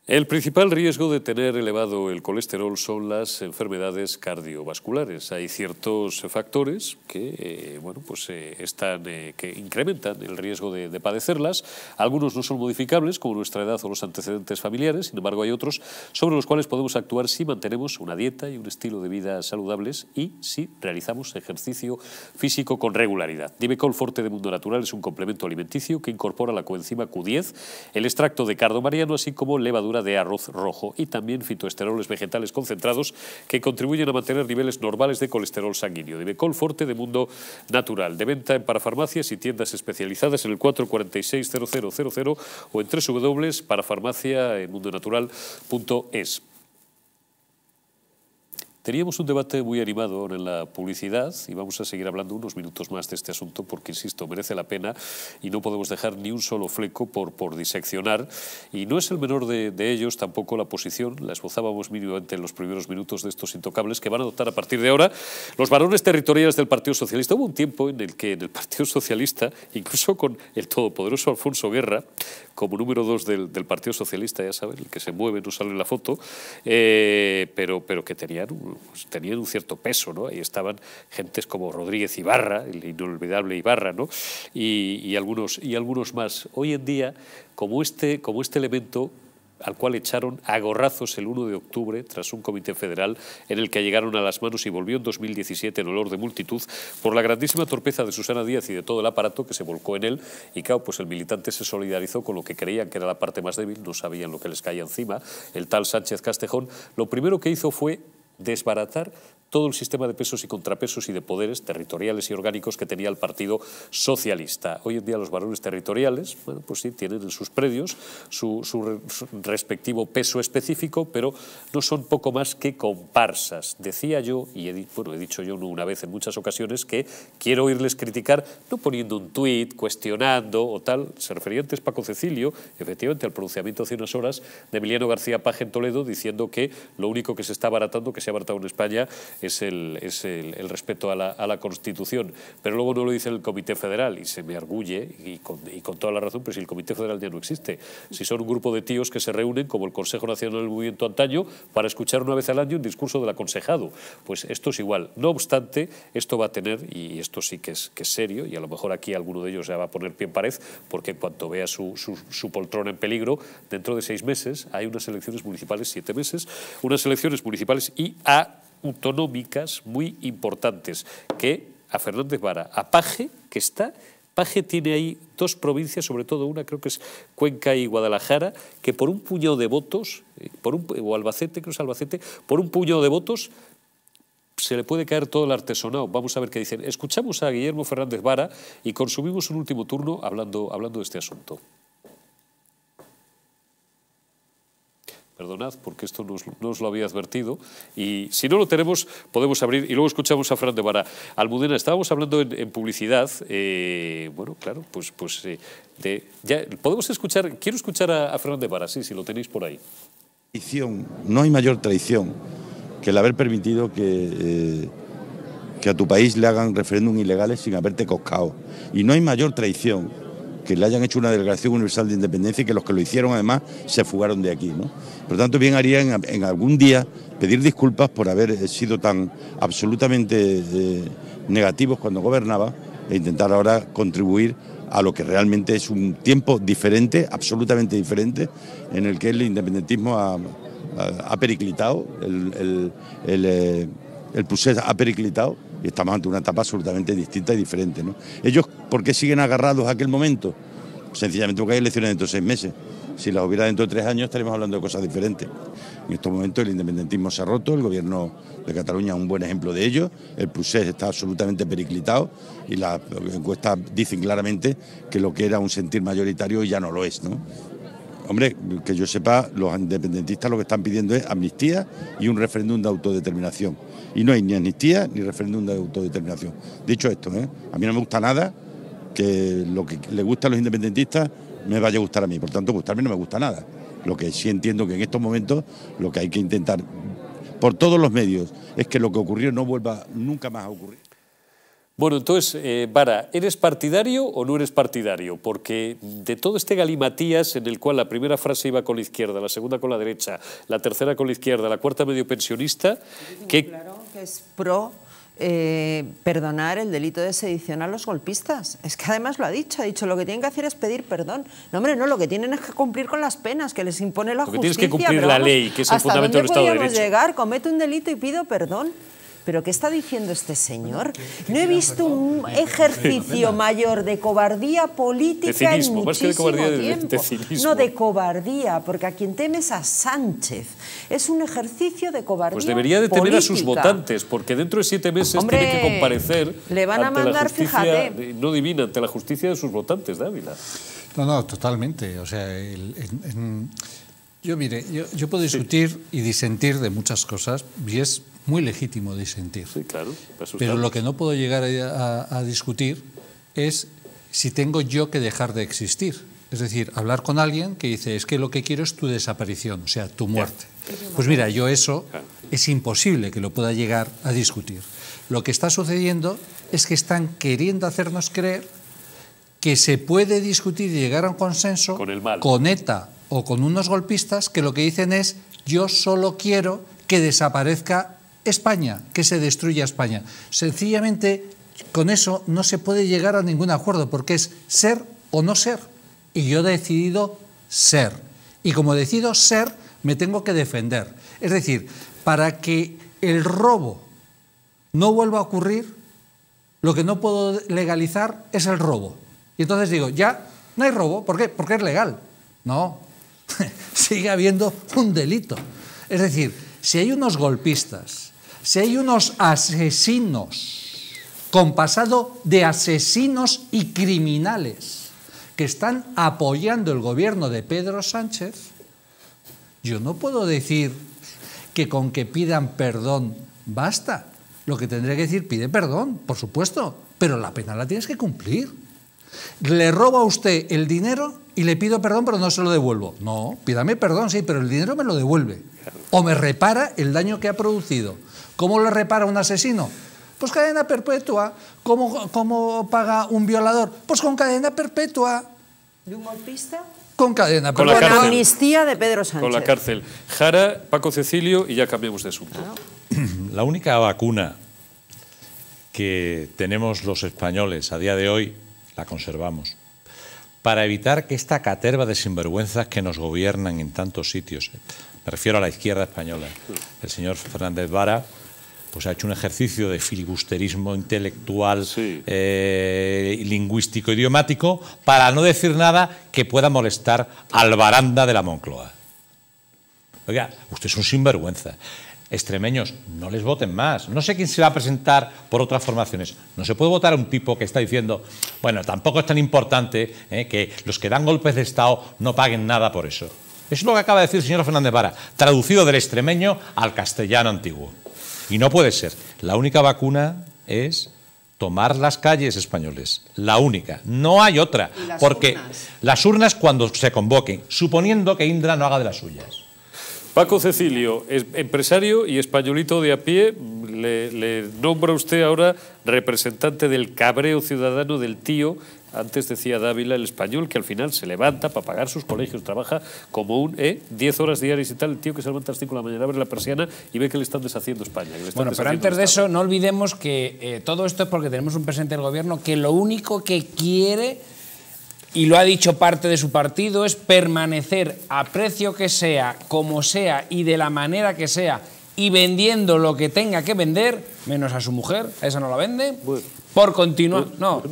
El principal riesgo de tener elevado el colesterol son las enfermedades cardiovasculares. Hay ciertos factores que, que incrementan el riesgo de padecerlas. Algunos no son modificables, como nuestra edad o los antecedentes familiares. Sin embargo, hay otros sobre los cuales podemos actuar si mantenemos una dieta y un estilo de vida saludables y si realizamos ejercicio físico con regularidad. Divecol Forte de Mundo Natural es un complemento alimenticio que incorpora la coenzima Q10, el extracto de cardo mariano, así como levadura de arroz rojo y también fitoesteroles vegetales concentrados que contribuyen a mantener niveles normales de colesterol sanguíneo. Divecol Forte de Mundo Natural, de venta en parafarmacias y tiendas especializadas en el 446-0000 o en www.parafarmaciamundonatural.es. Teníamos un debate muy animado en la publicidad y vamos a seguir hablando unos minutos más de este asunto porque, insisto, merece la pena y no podemos dejar ni un solo fleco por diseccionar. Y no es el menor de ellos tampoco la posición, la esbozábamos mínimamente en los primeros minutos de estos intocables, que van a adoptar a partir de ahora los varones territoriales del Partido Socialista. Hubo un tiempo en el que en el Partido Socialista, incluso con el todopoderoso Alfonso Guerra, como número 2 del Partido Socialista, ya saben, el que se mueve, no sale en la foto, pero que tenían un cierto peso, ¿no? Ahí estaban gentes como Rodríguez Ibarra, el inolvidable Ibarra, ¿no? y algunos más. Hoy en día, como este elemento al cual echaron a gorrazos el 1 de octubre tras un comité federal en el que llegaron a las manos y volvió en 2017 en olor de multitud por la grandísima torpeza de Susana Díaz y de todo el aparato que se volcó en él. Y claro, pues el militante se solidarizó con lo que creían que era la parte más débil, no sabían lo que les caía encima, el tal Sánchez Castejón. Lo primero que hizo fue desbaratar todo el sistema de pesos y contrapesos y de poderes territoriales y orgánicos que tenía el Partido Socialista. Hoy en día los varones territoriales, bueno, pues sí, tienen en sus predios su respectivo peso específico, pero no son poco más que comparsas. Decía yo, y he dicho yo una vez en muchas ocasiones, que quiero oírles criticar, no poniendo un tuit, cuestionando o tal. Se refería antes Paco Cecilio, efectivamente, al pronunciamiento hace unas horas de Emiliano García Paje en Toledo, diciendo que lo único que se está abaratando, que se ha abaratado en España, es el respeto a la Constitución. Pero luego no lo dice el Comité Federal y se me arguye, y con toda la razón, pero si el Comité Federal ya no existe, si son un grupo de tíos que se reúnen como el Consejo Nacional del Movimiento antaño para escuchar una vez al año un discurso del aconsejado, pues esto es igual. No obstante, esto va a tener, y esto sí que es serio, y a lo mejor aquí alguno de ellos ya va a poner pie en pared, porque en cuanto vea su poltrona en peligro, dentro de 6 meses hay unas elecciones municipales, 7 meses, unas elecciones municipales y autonómicas muy importantes que a Fernández Vara, a Paje, que está, Paje tiene ahí 2 provincias, sobre todo una, creo que es Cuenca y Guadalajara, que por un puñado de votos, o Albacete, creo que es Albacete, por un puñado de votos se le puede caer todo el artesonado. Vamos a ver qué dicen. Escuchamos a Guillermo Fernández Vara y consumimos un último turno hablando de este asunto. Perdonad, porque esto no os lo había advertido. Y si no lo tenemos, podemos abrir. Y luego escuchamos a Fran de Vara. Almudena, estábamos hablando en publicidad. Bueno, claro, ya podemos escuchar. Quiero escuchar a Fran de Vara, sí, si lo tenéis por ahí. No hay mayor traición que el haber permitido que a tu país le hagan referéndum ilegales sin haberte coscado. Y no hay mayor traición que le hayan hecho una declaración universal de independencia y que los que lo hicieron además se fugaron de aquí, ¿no? Por lo tanto, bien haría en algún día pedir disculpas por haber sido tan absolutamente negativos cuando gobernaba e intentar ahora contribuir a lo que realmente es un tiempo diferente, absolutamente diferente, en el que el independentismo ha periclitado, el procés ha periclitado y estamos ante una etapa absolutamente distinta y diferente, ¿no? Ellos, ¿por qué siguen agarrados a aquel momento? Sencillamente porque hay elecciones dentro de 6 meses. Si las hubiera dentro de 3 años estaríamos hablando de cosas diferentes. En estos momentos el independentismo se ha roto, el gobierno de Cataluña es un buen ejemplo de ello, el procés está absolutamente periclitado y las encuestas dicen claramente que lo que era un sentir mayoritario ya no lo es, ¿no? Hombre, que yo sepa, los independentistas lo que están pidiendo es amnistía y un referéndum de autodeterminación. Y no hay ni amnistía ni referéndum de autodeterminación. Dicho esto, a mí no me gusta nada que lo que le gusta a los independentistas me vaya a gustar a mí. Por tanto, gustarme no me gusta nada. Lo que sí entiendo que en estos momentos lo que hay que intentar por todos los medios es que lo que ocurrió no vuelva nunca más a ocurrir. Bueno, entonces, Vara, ¿eres partidario o no eres partidario? Porque de todo este galimatías en el cual la primera frase iba con la izquierda, la segunda con la derecha, la tercera con la izquierda, la cuarta medio pensionista... Claro, que es pro perdonar el delito de sedición a los golpistas. Es que además lo ha dicho lo que tienen que hacer es pedir perdón. No, hombre, no, lo que tienen es que cumplir con las penas que les impone la justicia. Lo que tienes que cumplir la ley, que es el fundamento del Estado de Derecho. ¿Hasta dónde podríamos llegar? Cometo un delito y pido perdón. ¿Pero qué está diciendo este señor? No he visto un ejercicio mayor de cobardía política en muchísimo tiempo. No, de cobardía, porque a quien teme es a Sánchez. Es un ejercicio de cobardía Pues debería de tener a sus votantes, porque dentro de 7 meses Hombre, tiene que comparecer le van a mandar, fíjate, no divina, ante la justicia de sus votantes, Dávila. No, totalmente. O sea, yo puedo discutir y disentir de muchas cosas, y es muy legítimo disentir. Sí, claro. Pero lo que no puedo llegar a discutir es si tengo yo que dejar de existir. Es decir, hablar con alguien que dice, es que lo que quiero es tu desaparición, o sea, tu muerte. Pues mira, yo eso es imposible que lo pueda llegar a discutir. Lo que está sucediendo es que están queriendo hacernos creer que se puede discutir y llegar a un consenso con ETA o con unos golpistas que lo que dicen es, yo solo quiero que desaparezca España, que se destruya España. Sencillamente, con eso no se puede llegar a ningún acuerdo, porque es ser o no ser. Y yo he decidido ser. Y como decido ser, me tengo que defender. Es decir, para que el robo no vuelva a ocurrir, lo que no puedo legalizar es el robo. Y entonces digo, ya, no hay robo. ¿Por qué? Porque es legal. No, sigue habiendo un delito. Es decir, si hay unos golpistas, si hay unos asesinos con pasado de asesinos y criminales que están apoyando el gobierno de Pedro Sánchez, yo no puedo decir que con que pidan perdón basta. Lo que tendré que decir, pide perdón, por supuesto, pero la pena la tienes que cumplir. Le robo a usted el dinero y le pido perdón, pero no se lo devuelvo. No, pídame perdón, sí, pero el dinero me lo devuelve. O me repara el daño que ha producido. ¿Cómo lo repara un asesino? Pues cadena perpetua. ¿Cómo paga un violador? Pues con cadena perpetua. ¿De un golpista? Con cadena perpetua. Con la amnistía de Pedro Sánchez. Con la cárcel. Jara, Paco Cecilio, y ya cambiamos de asunto. La única vacuna que tenemos los españoles a día de hoy la conservamos, para evitar que esta caterva de sinvergüenzas que nos gobiernan en tantos sitios, me refiero a la izquierda española, el señor Fernández Vara, pues ha hecho un ejercicio de filibusterismo intelectual, lingüístico, idiomático, para no decir nada que pueda molestar al baranda de la Moncloa. Oiga, usted es un sinvergüenza. Extremeños, no les voten más. No sé quién se va a presentar por otras formaciones. No se puede votar a un tipo que está diciendo, bueno, tampoco es tan importante que los que dan golpes de Estado no paguen nada por eso. Eso es lo que acaba de decir el señor Fernández Vara, traducido del extremeño al castellano antiguo. Y no puede ser. La única vacuna es tomar las calles, españoles. La única. No hay otra. Porque las urnas cuando se convoquen, suponiendo que Indra no haga de las suyas. Paco Cecilio, empresario y españolito de a pie, le nombra usted ahora representante del cabreo ciudadano del tío. Antes decía Dávila, el español, que al final se levanta para pagar sus colegios, trabaja como un 10 horas diarias y tal, el tío que se levanta a las 5 de la mañana, abre la persiana y ve que le están deshaciendo España. Bueno, pero antes de eso, no olvidemos que todo esto es porque tenemos un presidente del gobierno que lo único que quiere, y lo ha dicho parte de su partido, es permanecer a precio que sea, como sea y de la manera que sea, y vendiendo lo que tenga que vender, menos a su mujer, a esa no la vende, bueno, por continuar.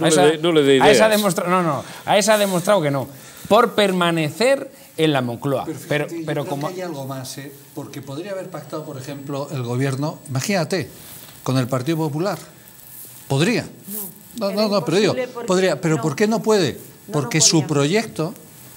A esa ha demostrado que no, por permanecer en la Moncloa. Pero como hay algo más, porque podría haber pactado, por ejemplo, el gobierno, imagínate, con el Partido Popular. Podría. No, pero digo, podría. Pero no. ¿Por qué no puede? Porque su proyecto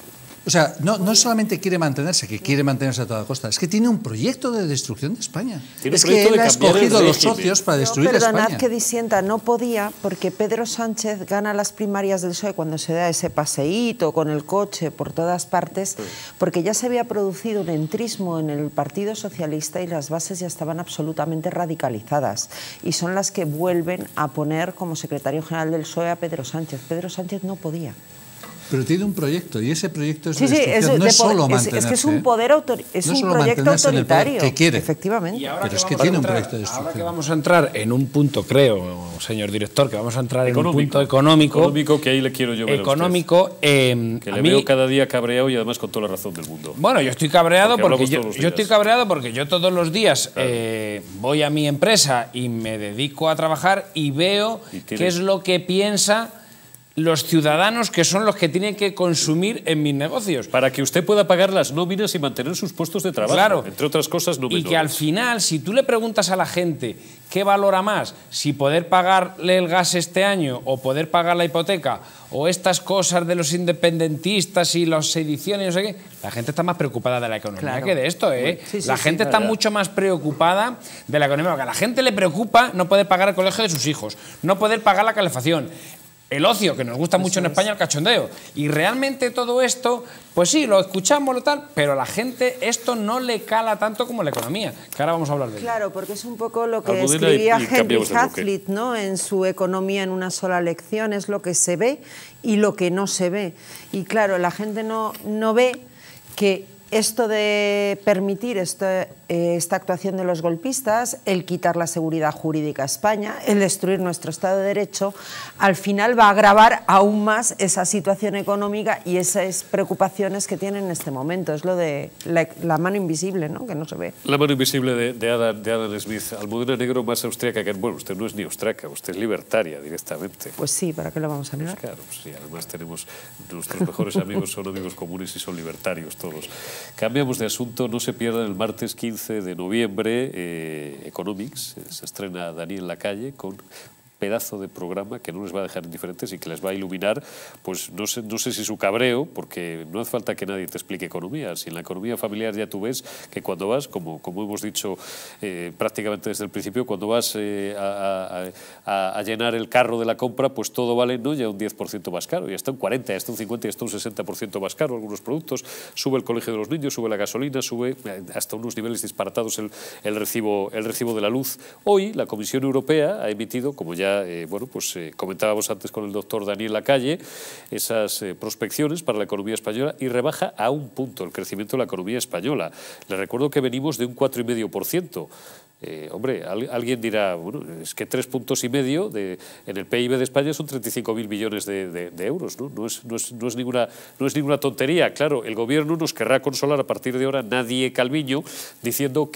O sea, no solamente quiere mantenerse, que quiere mantenerse a toda costa, es que tiene un proyecto de destrucción de España. Es que él ha escogido los socios para destruir España. Perdonad que disienta, no podía, porque Pedro Sánchez gana las primarias del PSOE cuando se da ese paseíto con el coche por todas partes, porque ya se había producido un entrismo en el Partido Socialista y las bases ya estaban absolutamente radicalizadas. Y son las que vuelven a poner como secretario general del PSOE a Pedro Sánchez. Pedro Sánchez no podía. Pero tiene un proyecto y ese proyecto es de destrucción, no es solo mantenerse. Es que es un poder es un proyecto autoritario, que quiere. Efectivamente. Pero es que tiene un proyecto de destrucción. Ahora que vamos a entrar en un punto, creo, señor director, que vamos a entrar en un punto económico. Económico, que ahí le quiero yo ver económico, a usted. Que le veo cada día cabreado y además con toda la razón del mundo. Bueno, yo estoy cabreado porque yo estoy cabreado porque yo todos los días voy a mi empresa y me dedico a trabajar y veo qué es lo que piensa los ciudadanos, que son los que tienen que consumir en mis negocios. Para que usted pueda pagar las nóminas y mantener sus puestos de trabajo, claro, entre otras cosas no menores. Y que al final, si tú le preguntas a la gente qué valora más, si poder pagarle el gas este año o poder pagar la hipoteca o estas cosas de los independentistas y las ediciones, no sé qué, la gente está más preocupada de la economía que de esto, ¿eh? La gente está mucho más preocupada de la economía, porque a la gente le preocupa no poder pagar el colegio de sus hijos, no poder pagar la calefacción, el ocio, que nos gusta mucho en España, el cachondeo. Y realmente todo esto, pues sí, lo escuchamos, lo tal, pero a la gente esto no le cala tanto como la economía, que ahora vamos a hablar de ello. Claro, porque es un poco lo que escribía Henry Hazlitt, ¿no?, en su Economía en una sola lección, es lo que se ve y lo que no se ve. Y claro, la gente no ve que esto de permitir esta actuación de los golpistas, el quitar la seguridad jurídica a España, el destruir nuestro Estado de Derecho, al final va a agravar aún más esa situación económica y esas preocupaciones que tienen en este momento. Es lo de la mano invisible, ¿no?, que no se ve. La mano invisible de Adam Smith, Almudena Negro más austríaca que... Bueno, usted no es ni austríaca, usted es libertaria directamente. Pues sí, ¿para qué lo vamos a negar? Pues claro, sí, además tenemos... Nuestros mejores amigos son amigos comunes y son libertarios todos. Cambiamos de asunto, no se pierdan el martes 15 de noviembre Economics, se estrena Daniel Lacalle con pedazo de programa que no les va a dejar indiferentes y que les va a iluminar, pues no sé si su cabreo, porque no hace falta que nadie te explique economía. Si en la economía familiar ya tú ves que cuando vas, como hemos dicho prácticamente desde el principio, cuando vas a llenar el carro de la compra, pues todo vale no ya un 10% más caro, ya está un 40, ya está un 50, ya está un 60% más caro algunos productos, sube el colegio de los niños, sube la gasolina, sube hasta unos niveles disparatados el recibo de la luz. Hoy la Comisión Europea ha emitido, como ya comentábamos antes con el doctor Daniel Lacalle, esas prospecciones para la economía española y rebaja a un punto el crecimiento de la economía española. Les recuerdo que venimos de un 4,5%. Hombre, alguien dirá, bueno, es que 3,5 puntos en el PIB de España son 35.000 millones de euros, ¿no? No es ninguna tontería. Claro, el gobierno nos querrá consolar a partir de ahora, nadie Calviño, diciendo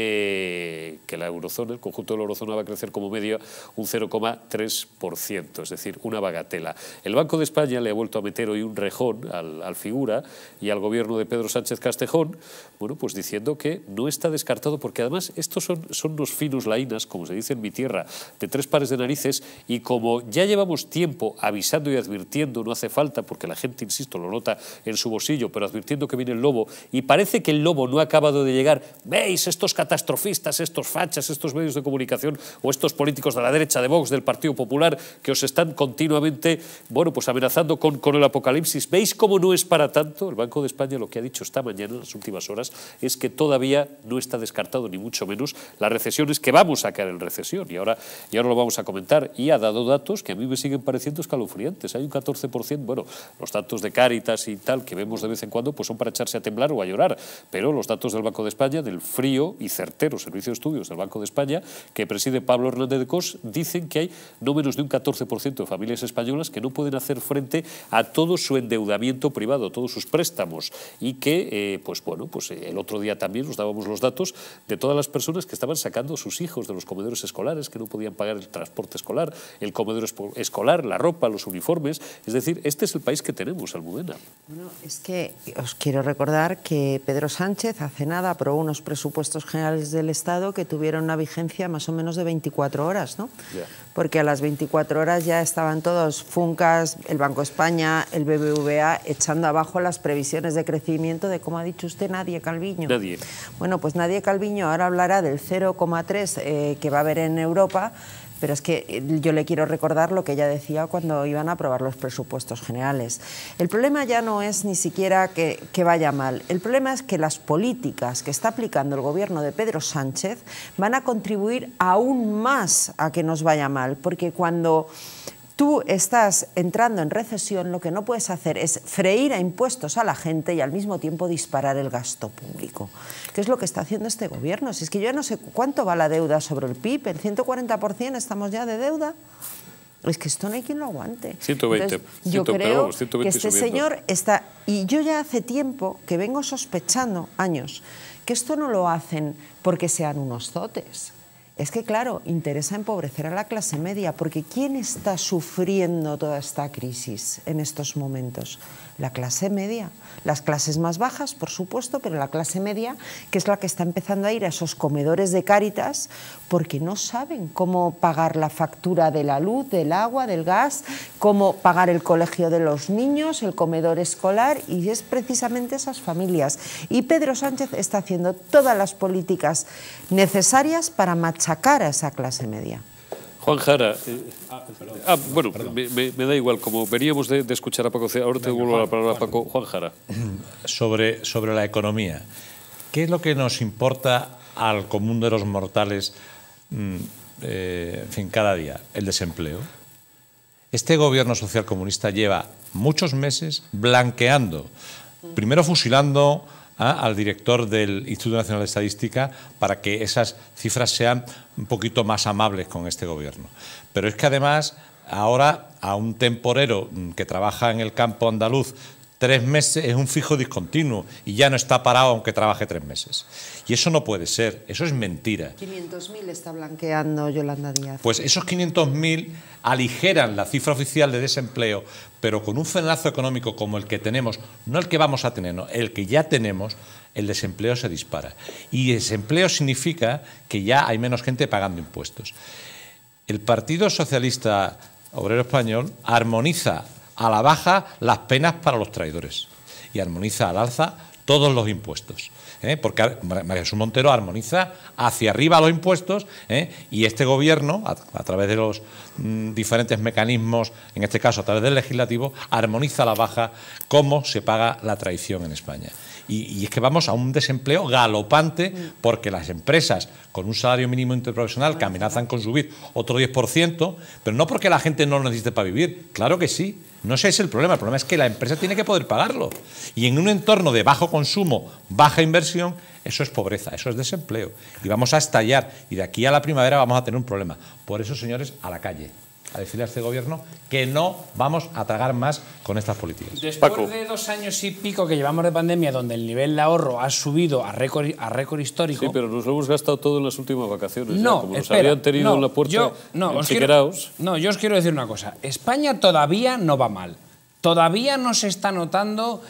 que la eurozona, el conjunto de la eurozona va a crecer como media un 0,3%, es decir, una bagatela. El Banco de España le ha vuelto a meter hoy un rejón al figura y al gobierno de Pedro Sánchez Castejón, bueno, pues diciendo que no está descartado, porque además estos son unos finos laínas, como se dice en mi tierra, de 3 pares de narices, y como ya llevamos tiempo avisando y advirtiendo, no hace falta, porque la gente, insisto, lo nota en su bolsillo, pero advirtiendo que viene el lobo, y parece que el lobo no ha acabado de llegar. ¿Veis estos catastrofistas, estos fachas, estos medios de comunicación o estos políticos de la derecha de Vox, del Partido Popular, que os están continuamente, bueno, pues amenazando con el apocalipsis? ¿Veis cómo no es para tanto? El Banco de España lo que ha dicho esta mañana, en las últimas horas, es que todavía no está descartado, ni mucho menos, la recesión, es que vamos a caer en recesión, y ahora lo vamos a comentar, y ha dado datos que a mí me siguen pareciendo escalofriantes. Hay un 14%, bueno, los datos de Cáritas y tal, que vemos de vez en cuando, pues son para echarse a temblar o a llorar, pero los datos del Banco de España, del frío y certero Servicio de Estudios del Banco de España, que preside Pablo Hernández de Cos, dicen que hay no menos de un 14% de familias españolas que no pueden hacer frente a todo su endeudamiento privado, todos sus préstamos, y que, el otro día también nos dábamos los datos de todas las personas que estaban sacando a sus hijos de los comedores escolares, que no podían pagar el transporte escolar, el comedor escolar, la ropa, los uniformes. Es decir, este es el país que tenemos, Almudena. Bueno, es que os quiero recordar que Pedro Sánchez hace nada aprobó unos presupuestos generales del Estado que tuvieron una vigencia más o menos de 24 horas, ¿no? Yeah. porque a las 24 horas ya estaban todos Funcas, el Banco España, el BBVA, echando abajo las previsiones de crecimiento de, como ha dicho usted, Nadie Calviño. Nadie. Bueno, pues Nadie Calviño ahora hablará del 0,3 que va a haber en Europa, pero es que yo le quiero recordar lo que ella decía cuando iban a aprobar los presupuestos generales. El problema ya no es ni siquiera que vaya mal, el problema es que las políticas que está aplicando el gobierno de Pedro Sánchez van a contribuir aún más a que nos vaya mal, porque cuando tú estás entrando en recesión, lo que no puedes hacer es freír a impuestos a la gente y al mismo tiempo disparar el gasto público, que es lo que está haciendo este gobierno. Si es que yo no sé cuánto va la deuda sobre el PIB, el 140% estamos ya de deuda. Es que esto no hay quien lo aguante. 120. Entonces, yo creo que este señor está... Y yo ya hace tiempo que vengo sospechando, años, que esto no lo hacen porque sean unos zotes. Es que, claro, interesa empobrecer a la clase media, porque ¿quién está sufriendo toda esta crisis en estos momentos? La clase media. Las clases más bajas, por supuesto, pero la clase media, que es la que está empezando a ir a esos comedores de Cáritas, porque no saben cómo pagar la factura de la luz, del agua, del gas, cómo pagar el colegio de los niños, el comedor escolar, y es precisamente esas familias. Y Pedro Sánchez está haciendo todas las políticas necesarias para machacar a esa clase media. Juan Jara, bueno, me da igual, como veníamos de escuchar a Paco, ahora te devuelvo la palabra a Paco. Juan Jara. Sobre la economía, ¿qué es lo que nos importa al común de los mortales, en fin, cada día? El desempleo. Este gobierno socialcomunista lleva muchos meses blanqueando, primero fusilando al director del Instituto Nacional de Estadística para que esas cifras sean un poquito más amables con este gobierno. Pero es que además ahora a un temporero que trabaja en el campo andaluz 3 meses es un fijo discontinuo y ya no está parado aunque trabaje 3 meses. Y eso no puede ser, eso es mentira. 500.000 está blanqueando Yolanda Díaz. Pues esos 500.000 aligeran la cifra oficial de desempleo, pero con un frenazo económico como el que tenemos, no el que vamos a tener, no, el que ya tenemos, el desempleo se dispara. Y desempleo significa que ya hay menos gente pagando impuestos. El Partido Socialista Obrero Español armoniza a la baja las penas para los traidores y armoniza al alza todos los impuestos. Porque María Jesús Montero armoniza hacia arriba los impuestos y este gobierno, a través de los diferentes mecanismos, en este caso a través del legislativo, armoniza a la baja cómo se paga la traición en España. Y es que vamos a un desempleo galopante porque las empresas con un salario mínimo interprofesional que amenazan con subir otro 10%, pero no porque la gente no lo necesite para vivir, claro que sí. No ese es el problema es que la empresa tiene que poder pagarlo. Y en un entorno de bajo consumo, baja inversión, eso es pobreza, eso es desempleo. Y vamos a estallar, y de aquí a la primavera vamos a tener un problema. Por eso, señores, a la calle, a decirle a este gobierno que no vamos a tragar más con estas políticas. Después de 2 años y pico que llevamos de pandemia, donde el nivel de ahorro ha subido a récord histórico... Sí, pero nos lo hemos gastado todo en las últimas vacaciones. No, como espera, nos habían tenido en la puerta yo os quiero decir una cosa. España todavía no va mal. Todavía no se está notando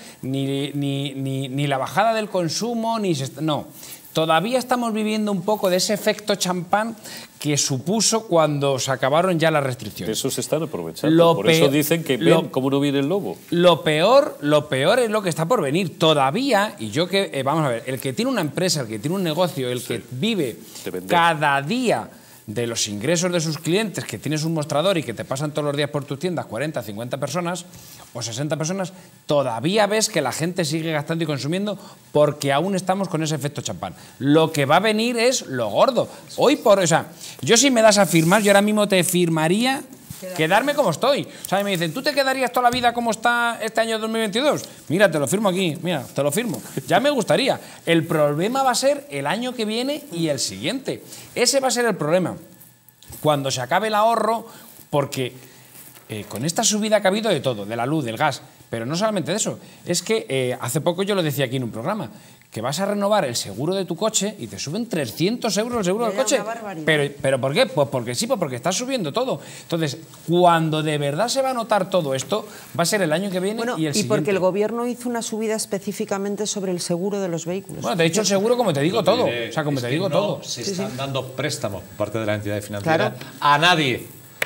ni la bajada del consumo, no. Todavía estamos viviendo un poco de ese efecto champán que supuso cuando se acabaron ya las restricciones. Eso se están aprovechando. Por eso dicen que ven cómo no viene el lobo. Lo peor es lo que está por venir. Todavía, y yo que, vamos a ver, el que tiene una empresa, el que tiene un negocio, el que vive cada día de los ingresos de sus clientes, que tienes un mostrador y que te pasan todos los días por tus tiendas 40, 50 personas o 60 personas, todavía ves que la gente sigue gastando y consumiendo porque aún estamos con ese efecto champán. Lo que va a venir es lo gordo. O sea, yo si me das a firmar, yo ahora mismo te firmaría quedarme como estoy. O sea, me dicen, ¿tú te quedarías toda la vida como está este año 2022? Mira, te lo firmo aquí, mira, te lo firmo. Ya me gustaría. El problema va a ser el año que viene y el siguiente. Ese va a ser el problema. Cuando se acabe el ahorro, porque con esta subida que ha habido de todo, de la luz, del gas, pero no solamente de eso, es que hace poco yo lo decía aquí en un programa, que vas a renovar el seguro de tu coche y te suben 300 euros el seguro del coche. ¿Pero por qué? Pues porque sí, porque está subiendo todo. Entonces, cuando de verdad se va a notar todo esto, va a ser el año que viene y el siguiente. Y porque el gobierno hizo una subida específicamente sobre el seguro de los vehículos. Bueno, de hecho el seguro, como te digo todo. O sea, como te digo todo. Se están dando préstamos por parte de las entidades financieras a nadie.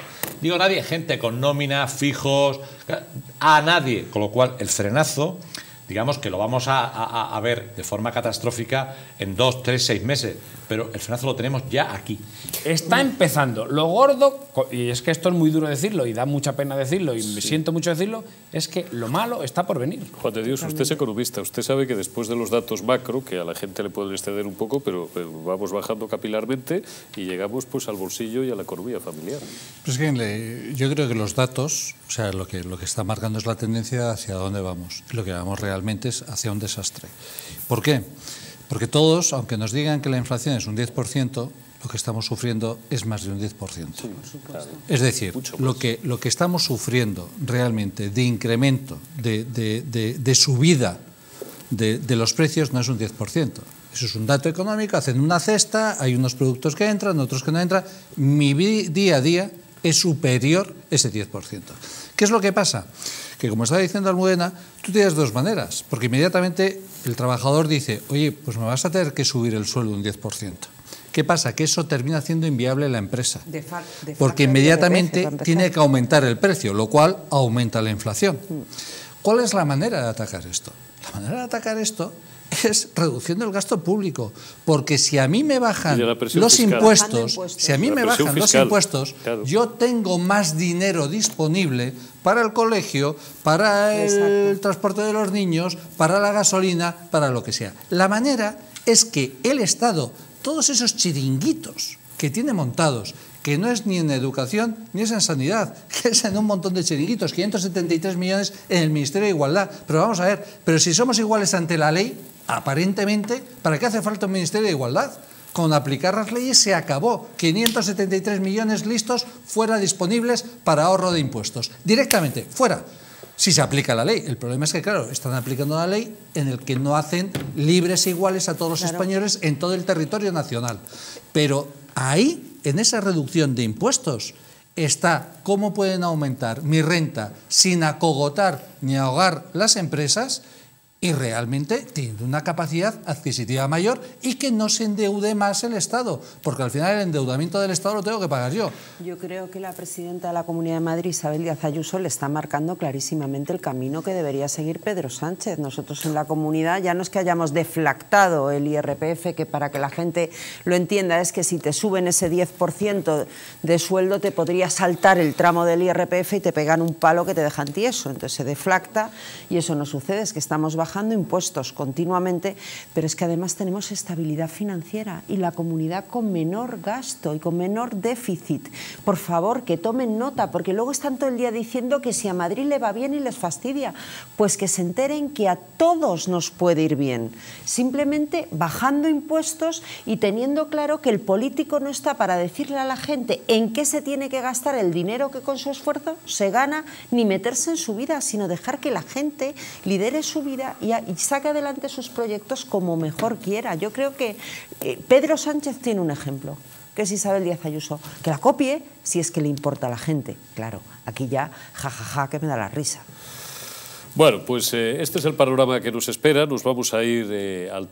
Digo nadie, gente con nómina, fijos, a nadie. Con lo cual, el frenazo, digamos que lo vamos a ver de forma catastrófica en 2, 3, 6 meses, pero el frenazo lo tenemos ya aquí. Está empezando. Lo gordo, y es que esto es muy duro decirlo y da mucha pena decirlo y me siento mucho decirlo, es que lo malo está por venir. Juan de Dios, usted es economista, usted sabe que después de los datos macro, que a la gente le pueden exceder un poco, pero vamos bajando capilarmente y llegamos pues al bolsillo y a la economía familiar. Pues que yo creo que los datos, o sea, lo que está marcando es la tendencia hacia dónde vamos. Lo que vamos realmente es hacia un desastre. ¿Por qué? Porque todos, aunque nos digan que la inflación es un 10%, lo que estamos sufriendo es más de un 10%. Sí, es decir, lo que estamos sufriendo realmente de incremento, de subida de los precios no es un 10%. Eso es un dato económico, hacen una cesta, hay unos productos que entran, otros que no entran. Mi día a día es superior ese 10%. ¿Qué es lo que pasa? Que como estaba diciendo Almudena, tú tienes dos maneras, porque inmediatamente el trabajador dice, oye, pues me vas a tener que subir el sueldo un 10%. ¿Qué pasa? Que eso termina haciendo inviable la empresa, porque inmediatamente tiene que aumentar el precio, lo cual aumenta la inflación. ¿Cuál es la manera de atacar esto? La manera de atacar esto es reduciendo el gasto público, porque si a mí me bajan los impuestos, claro, yo tengo más dinero disponible para el colegio, para el transporte de los niños, para la gasolina, para lo que sea. La manera es que el Estado, todos esos chiringuitos que tiene montados, que no es ni en educación ni es en sanidad, que es en un montón de chiringuitos, 573 millones en el Ministerio de Igualdad. Pero vamos a ver, pero si somos iguales ante la ley, aparentemente, ¿para qué hace falta un Ministerio de Igualdad? Con aplicar las leyes se acabó. 573 millones listos, fuera disponibles para ahorro de impuestos. Directamente, fuera. Si se aplica la ley. El problema es que, claro, están aplicando la ley en el que no hacen libres e iguales a todos los españoles en todo el territorio nacional. Pero ahí, en esa reducción de impuestos, está cómo pueden aumentar mi renta sin acogotar ni ahogar las empresas y realmente tiene una capacidad adquisitiva mayor y que no se endeude más el Estado, porque al final el endeudamiento del Estado lo tengo que pagar yo. Yo creo que la presidenta de la Comunidad de Madrid, Isabel Díaz Ayuso, le está marcando clarísimamente el camino que debería seguir Pedro Sánchez. Nosotros en la comunidad ya no es que hayamos deflactado el IRPF, que para que la gente lo entienda es que si te suben ese 10% de sueldo te podría saltar el tramo del IRPF y te pegan un palo que te dejan tieso. Entonces se deflacta y eso no sucede, es que estamos bajando impuestos continuamente, pero es que además tenemos estabilidad financiera y la comunidad con menor gasto y con menor déficit. Por favor, que tomen nota, porque luego están todo el día diciendo que si a Madrid le va bien y les fastidia, pues que se enteren que a todos nos puede ir bien, simplemente bajando impuestos y teniendo claro que el político no está para decirle a la gente en qué se tiene que gastar el dinero que con su esfuerzo se gana, ni meterse en su vida, sino dejar que la gente lidere su vida y saque adelante sus proyectos como mejor quiera. Yo creo que Pedro Sánchez tiene un ejemplo, que es Isabel Díaz Ayuso, que la copie si es que le importa a la gente. Claro, aquí ya, jajaja, que me da la risa. Bueno, pues este es el panorama que nos espera. Nos vamos a ir al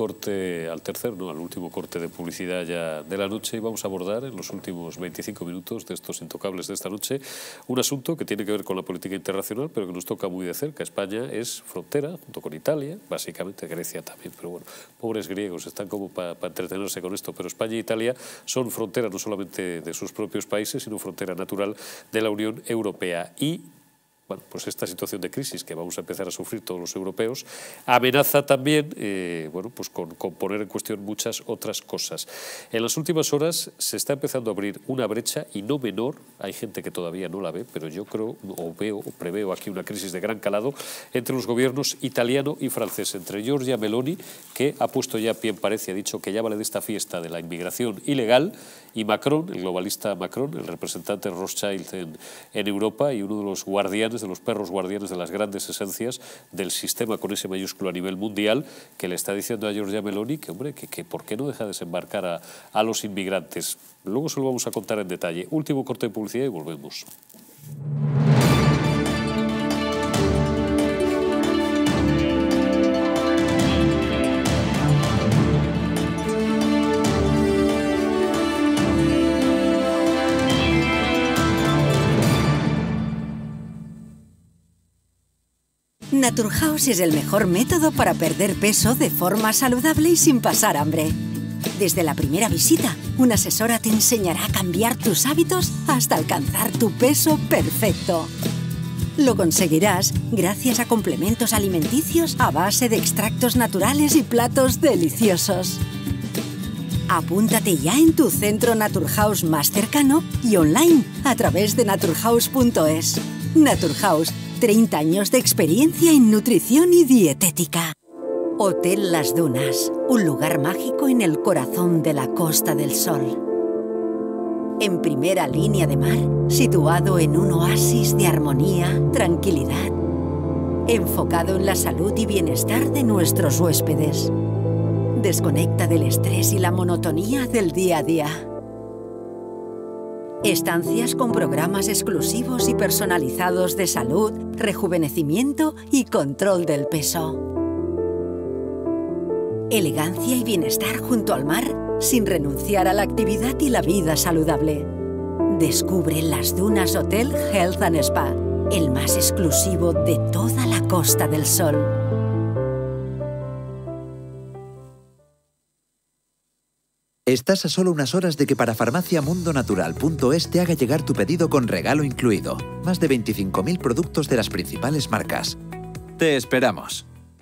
al último corte de publicidad ya de la noche y vamos a abordar en los últimos 25 minutos de estos intocables de esta noche un asunto que tiene que ver con la política internacional, pero que nos toca muy de cerca. España es frontera junto con Italia, básicamente Grecia también, pero bueno, pobres griegos, están como para entretenerse con esto, pero España e Italia son frontera no solamente de sus propios países, sino frontera natural de la Unión Europea. Y bueno, pues esta situación de crisis que vamos a empezar a sufrir todos los europeos amenaza también bueno, pues con poner en cuestión muchas otras cosas. En las últimas horas se está empezando a abrir una brecha y no menor, hay gente que todavía no la ve, pero yo creo o preveo aquí una crisis de gran calado entre los gobiernos italiano y francés, entre Giorgia Meloni, que ha puesto ya pie en pared y ha dicho que ya vale de esta fiesta de la inmigración ilegal, y Macron, el globalista Macron, el representante Rothschild en Europa y uno de los guardianes, de los perros guardianes de las grandes esencias del sistema con ese mayúsculo a nivel mundial, que le está diciendo a Giorgia Meloni que, hombre, que por qué no deja desembarcar a los inmigrantes. Luego se lo vamos a contar en detalle. Último corte de publicidad y volvemos. Naturhaus es el mejor método para perder peso de forma saludable y sin pasar hambre. Desde la primera visita, una asesora te enseñará a cambiar tus hábitos hasta alcanzar tu peso perfecto. Lo conseguirás gracias a complementos alimenticios a base de extractos naturales y platos deliciosos. Apúntate ya en tu centro Naturhaus más cercano y online a través de naturhaus.es. Naturhaus, 30 años de experiencia en nutrición y dietética. Hotel Las Dunas, un lugar mágico en el corazón de la Costa del Sol. En primera línea de mar, situado en un oasis de armonía, tranquilidad, enfocado en la salud y bienestar de nuestros huéspedes. Desconecta del estrés y la monotonía del día a día. Estancias con programas exclusivos y personalizados de salud, rejuvenecimiento y control del peso. Elegancia y bienestar junto al mar, sin renunciar a la actividad y la vida saludable. Descubre Las Dunas Hotel Health and Spa, el más exclusivo de toda la Costa del Sol. Estás a solo unas horas de que parafarmaciamundonatural.es te haga llegar tu pedido con regalo incluido. Más de 25.000 productos de las principales marcas. Te esperamos.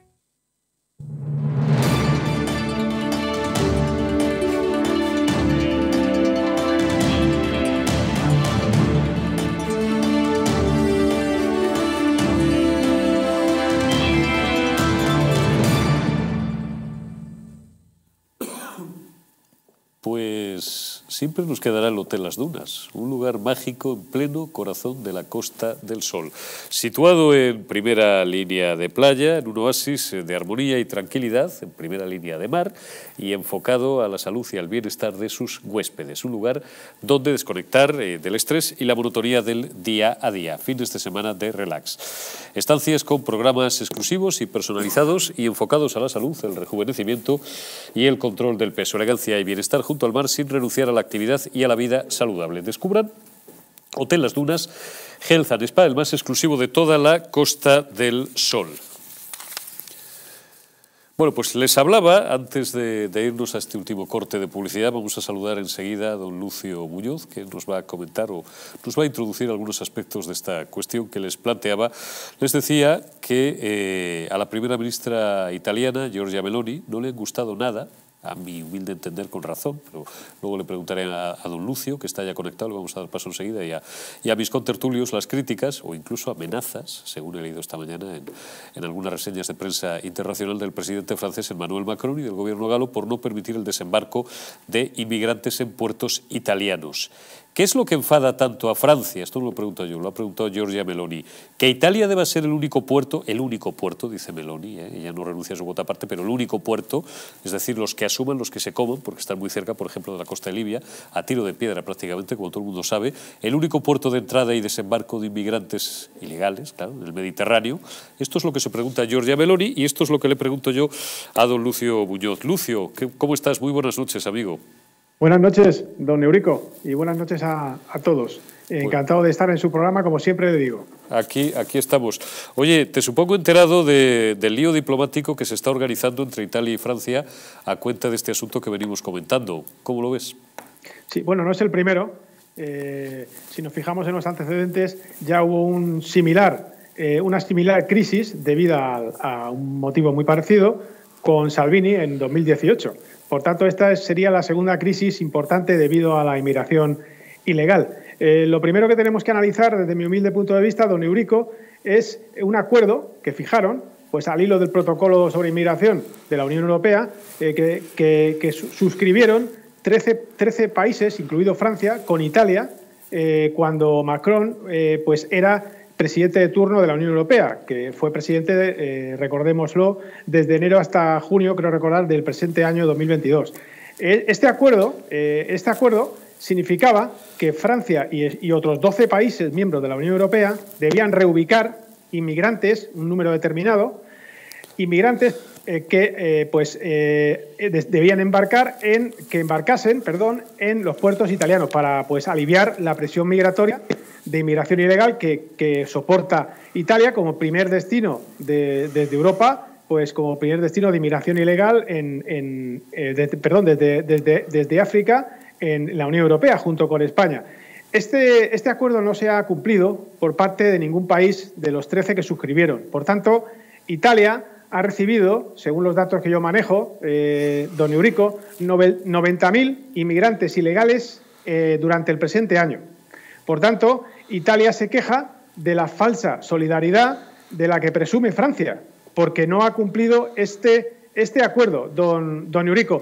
Pues siempre nos quedará el Hotel Las Dunas, un lugar mágico en pleno corazón de la Costa del Sol. Situado en primera línea de playa, en un oasis de armonía y tranquilidad, en primera línea de mar, y enfocado a la salud y al bienestar de sus huéspedes. Un lugar donde desconectar del estrés y la monotonía del día a día. Fines de semana de relax. Estancias con programas exclusivos y personalizados y enfocados a la salud, el rejuvenecimiento y el control del peso. Elegancia y bienestar junto al mar sin renunciar a la actividad y a la vida saludable. Descubran Hotel Las Dunas Health and Spa, el más exclusivo de toda la Costa del Sol. Bueno, pues les hablaba, antes de irnos a este último corte de publicidad, vamos a saludar enseguida a don Lucio Muñoz, que nos va a comentar o nos va a introducir algunos aspectos de esta cuestión que les planteaba. Les decía que a la primera ministra italiana, Giorgia Meloni, no le han gustado nada, a mi humilde entender con razón, pero luego le preguntaré a don Lucio, que está ya conectado, le vamos a dar paso enseguida, y a mis contertulios las críticas o incluso amenazas, según he leído esta mañana en algunas reseñas de prensa internacional del presidente francés Emmanuel Macron y del gobierno galo por no permitir el desembarco de inmigrantes en puertos italianos. ¿Qué es lo que enfada tanto a Francia? Esto no lo pregunto yo, lo ha preguntado Giorgia Meloni. Que Italia deba ser el único puerto, dice Meloni, ella no renuncia a su voto aparte, pero el único puerto, es decir, los que asuman, los que se coman, porque están muy cerca, por ejemplo, de la costa de Libia, a tiro de piedra prácticamente, como todo el mundo sabe, el único puerto de entrada y desembarco de inmigrantes ilegales, claro, en el Mediterráneo. Esto es lo que se pregunta Giorgia Meloni y esto es lo que le pregunto yo a don Lucio Muñoz. Lucio, ¿cómo estás? Muy buenas noches, amigo. Buenas noches, don Eurico, y buenas noches a todos. Encantado de estar en su programa, como siempre le digo. Aquí estamos. Oye, te supongo enterado del lío diplomático que se está organizando entre Italia y Francia a cuenta de este asunto que venimos comentando. ¿Cómo lo ves? Sí, bueno, no es el primero. Si nos fijamos en los antecedentes, ya hubo una similar crisis debido a un motivo muy parecido con Salvini en 2018. Por tanto, esta sería la segunda crisis importante debido a la inmigración ilegal. Lo primero que tenemos que analizar desde mi humilde punto de vista, don Eurico, es un acuerdo que fijaron, pues al hilo del protocolo sobre inmigración de la Unión Europea, que suscribieron 13 países, incluido Francia, con Italia, cuando Macron pues era presidente de turno de la Unión Europea, que fue presidente, recordémoslo, desde enero hasta junio, creo recordar, del presente año 2022. Este acuerdo significaba que Francia y otros 12 países miembros de la Unión Europea debían reubicar inmigrantes, un número determinado, inmigrantes debían embarcasen en los puertos italianos para pues aliviar la presión migratoria de inmigración ilegal que soporta Italia como primer destino desde Europa, pues como primer destino de inmigración ilegal desde África en la Unión Europea junto con España. Este acuerdo no se ha cumplido por parte de ningún país de los 13 que suscribieron. Por tanto, Italia ha recibido, según los datos que yo manejo, don Eurico, 90.000 inmigrantes ilegales durante el presente año. Por tanto, Italia se queja de la falsa solidaridad de la que presume Francia, porque no ha cumplido este acuerdo, don Eurico.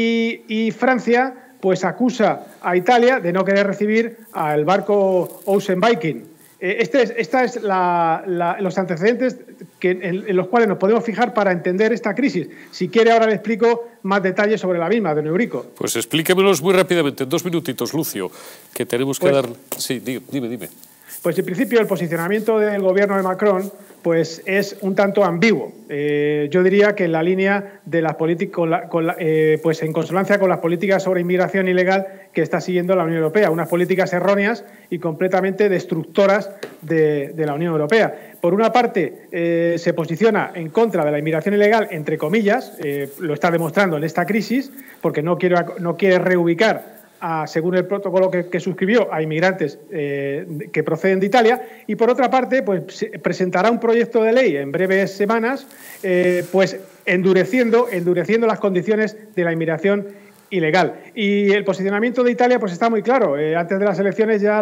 Y Francia pues acusa a Italia de no querer recibir al barco Ocean Viking. Esta es los antecedentes en los cuales nos podemos fijar para entender esta crisis. Si quiere, ahora le explico más detalles sobre la misma, don Eurico. Pues explíquemelos muy rápidamente, en 2 minutitos, Lucio, que tenemos que dar... Sí, dime. Pues en principio el posicionamiento del gobierno de Macron pues es un tanto ambiguo. Yo diría que en la línea de las políticas, pues en consonancia con las políticas sobre inmigración ilegal que está siguiendo la Unión Europea, unas políticas erróneas y completamente destructoras de la Unión Europea. Por una parte, se posiciona en contra de la inmigración ilegal, entre comillas, lo está demostrando en esta crisis, porque no quiere reubicar según el protocolo que suscribió, a inmigrantes que proceden de Italia, y por otra parte pues presentará un proyecto de ley en breves semanas pues endureciendo las condiciones de la inmigración ilegal. Y el posicionamiento de Italia pues está muy claro. Antes de las elecciones ya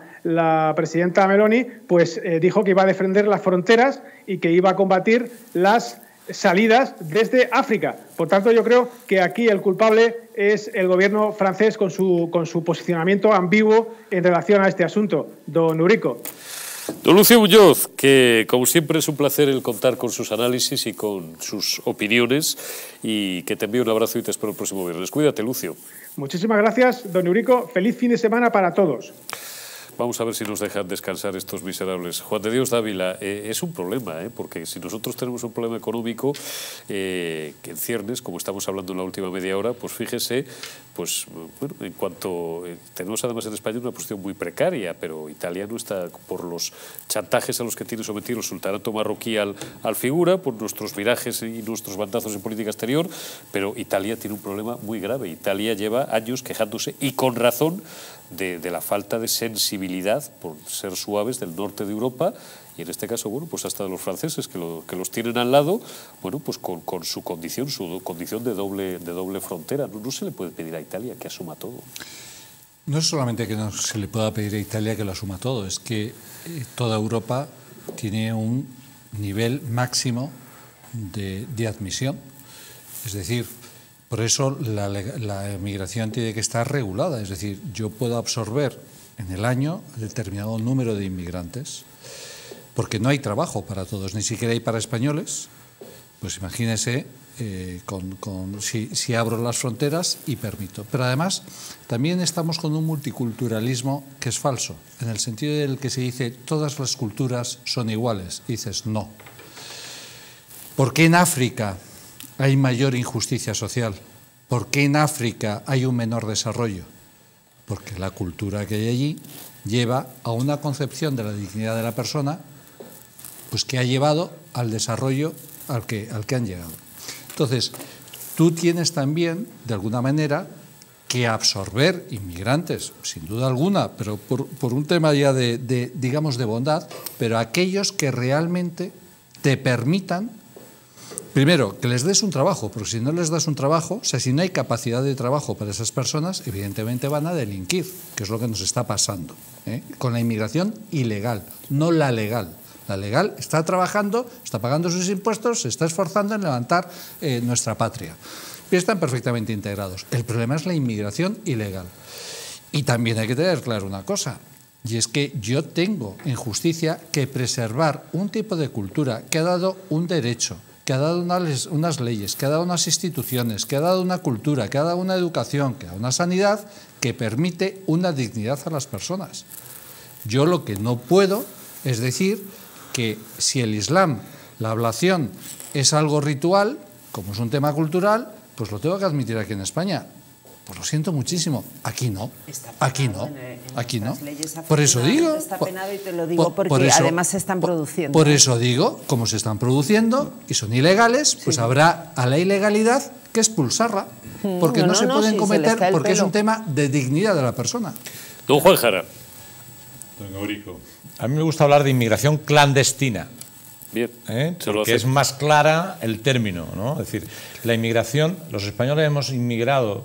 la presidenta Meloni pues dijo que iba a defender las fronteras y que iba a combatir las salidas desde África. Por tanto, yo creo que aquí el culpable es el gobierno francés con su posicionamiento ambiguo en relación a este asunto. Don Eurico. Don Lucio Muñoz, que como siempre es un placer el contar con sus análisis y con sus opiniones, y que te envío un abrazo y te espero el próximo viernes. Cuídate, Lucio. Muchísimas gracias, don Eurico. Feliz fin de semana para todos. Vamos a ver si nos dejan descansar estos miserables. Juan de Dios Dávila, es un problema, porque si nosotros tenemos un problema económico que en ciernes, como estamos hablando en la última media hora, pues fíjese, pues bueno, en cuanto tenemos además en España una posición muy precaria, pero Italia no está, por los chantajes a los que tiene sometido el sultanato marroquí al figura, por nuestros virajes y nuestros bandazos en política exterior, pero Italia tiene un problema muy grave. Italia lleva años quejándose, y con razón, de la falta de sensibilidad, por ser suaves, del norte de Europa, y en este caso, bueno, pues hasta de los franceses que los tienen al lado, bueno, pues con su condición de doble frontera. No se le puede pedir a Italia que asuma todo. No es solamente que no se le pueda pedir a Italia que lo asuma todo, es que toda Europa tiene un nivel máximo de admisión. Es decir, por eso la migración tiene que estar regulada. Es decir, yo puedo absorber en el año determinado número de inmigrantes, porque no hay trabajo para todos, ni siquiera hay para españoles. Pues imagínese si abro las fronteras y permito. Pero además también estamos con un multiculturalismo que es falso, en el sentido del que se dice todas las culturas son iguales. Y dices no. ¿Por qué en África hay mayor injusticia social? ¿Por qué en África hay un menor desarrollo? Porque la cultura que hay allí lleva a una concepción de la dignidad de la persona pues que ha llevado al desarrollo al que han llegado. Entonces, tú tienes también, de alguna manera, que absorber inmigrantes, sin duda alguna, pero por un tema ya digamos, de bondad, pero aquellos que realmente te permitan, primero, que les des un trabajo, porque si no les das un trabajo, o sea, si no hay capacidad de trabajo para esas personas, evidentemente van a delinquir, que es lo que nos está pasando, con la inmigración ilegal, no la legal. La legal está trabajando, está pagando sus impuestos, se está esforzando en levantar nuestra patria. Y están perfectamente integrados. El problema es la inmigración ilegal. Y también hay que tener claro una cosa, y es que yo tengo en justicia que preservar un tipo de cultura que ha dado un derecho, que ha dado unas leyes, que ha dado unas instituciones, que ha dado una cultura, que ha dado una educación, que ha dado una sanidad, que permite una dignidad a las personas. Yo lo que no puedo es decir que si el Islam, la ablación, es algo ritual, como es un tema cultural, pues lo tengo que admitir aquí en España. Pues lo siento muchísimo. Aquí no. Aquí no. Aquí no. Por eso digo. Está penado y te lo digo porque además se están produciendo. Por eso digo, como se están produciendo y son ilegales, pues habrá a la ilegalidad que expulsarla. Porque no se pueden cometer, porque es un tema de dignidad de la persona. Don Juan Jara. Don Eurico. A mí me gusta hablar de inmigración clandestina. Bien, porque es más clara el término, ¿no? Es decir, la inmigración, los españoles hemos emigrado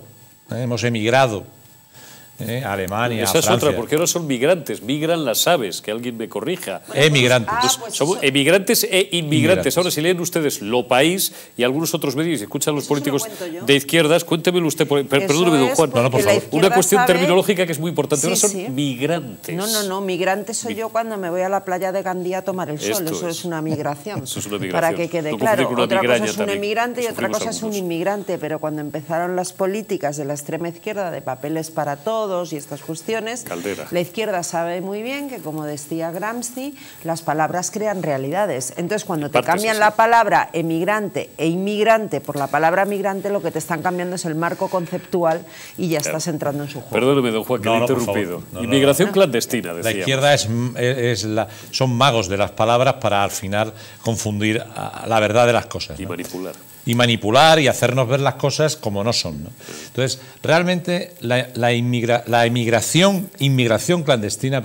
a Alemania, esa a Francia. es otra, porque ahora son migrantes, migran las aves, que alguien me corrija. Emigrantes. Somos emigrantes e inmigrantes. Ahora, si leen ustedes Lo País y algunos otros medios y escuchan los políticos de izquierdas, cuéntemelo usted, perdóneme, don Juan, no, por favor. Una cuestión terminológica que es muy importante. Ahora son migrantes. No, migrantes soy yo cuando me voy a la playa de Gandía a tomar el sol. Eso es una migración. Eso es una migración. Para que quede claro. Otra cosa es un emigrante y otra cosa es un inmigrante. Pero cuando empezaron las políticas de la extrema izquierda de papeles para todos y estas cuestiones, Caldera. La izquierda sabe muy bien que, como decía Gramsci, las palabras crean realidades. Entonces, cuando te cambian la palabra emigrante e inmigrante por la palabra migrante, lo que te están cambiando es el marco conceptual y ya estás entrando en su juego. Perdóneme, don Juan, que le he interrumpido. Inmigración clandestina, decía. La izquierda son magos de las palabras para al final confundir la verdad de las cosas. Y manipular. Y manipular y hacernos ver las cosas como no son, ¿no? Entonces, realmente la inmigración clandestina,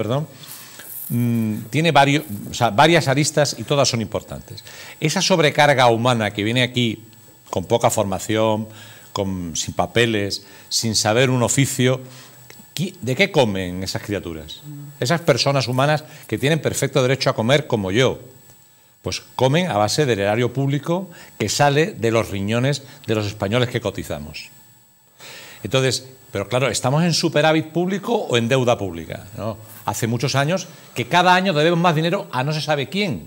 tiene varias aristas y todas son importantes. Esa sobrecarga humana que viene aquí con poca formación, sin papeles, sin saber un oficio, ¿de qué comen esas criaturas? Esas personas humanas que tienen perfecto derecho a comer como yo. Pues comen a base del erario público que sale de los riñones de los españoles que cotizamos. Entonces, pero claro, ¿estamos en superávit público o en deuda pública? ¿No? Hace muchos años que cada año debemos más dinero a no se sabe quién.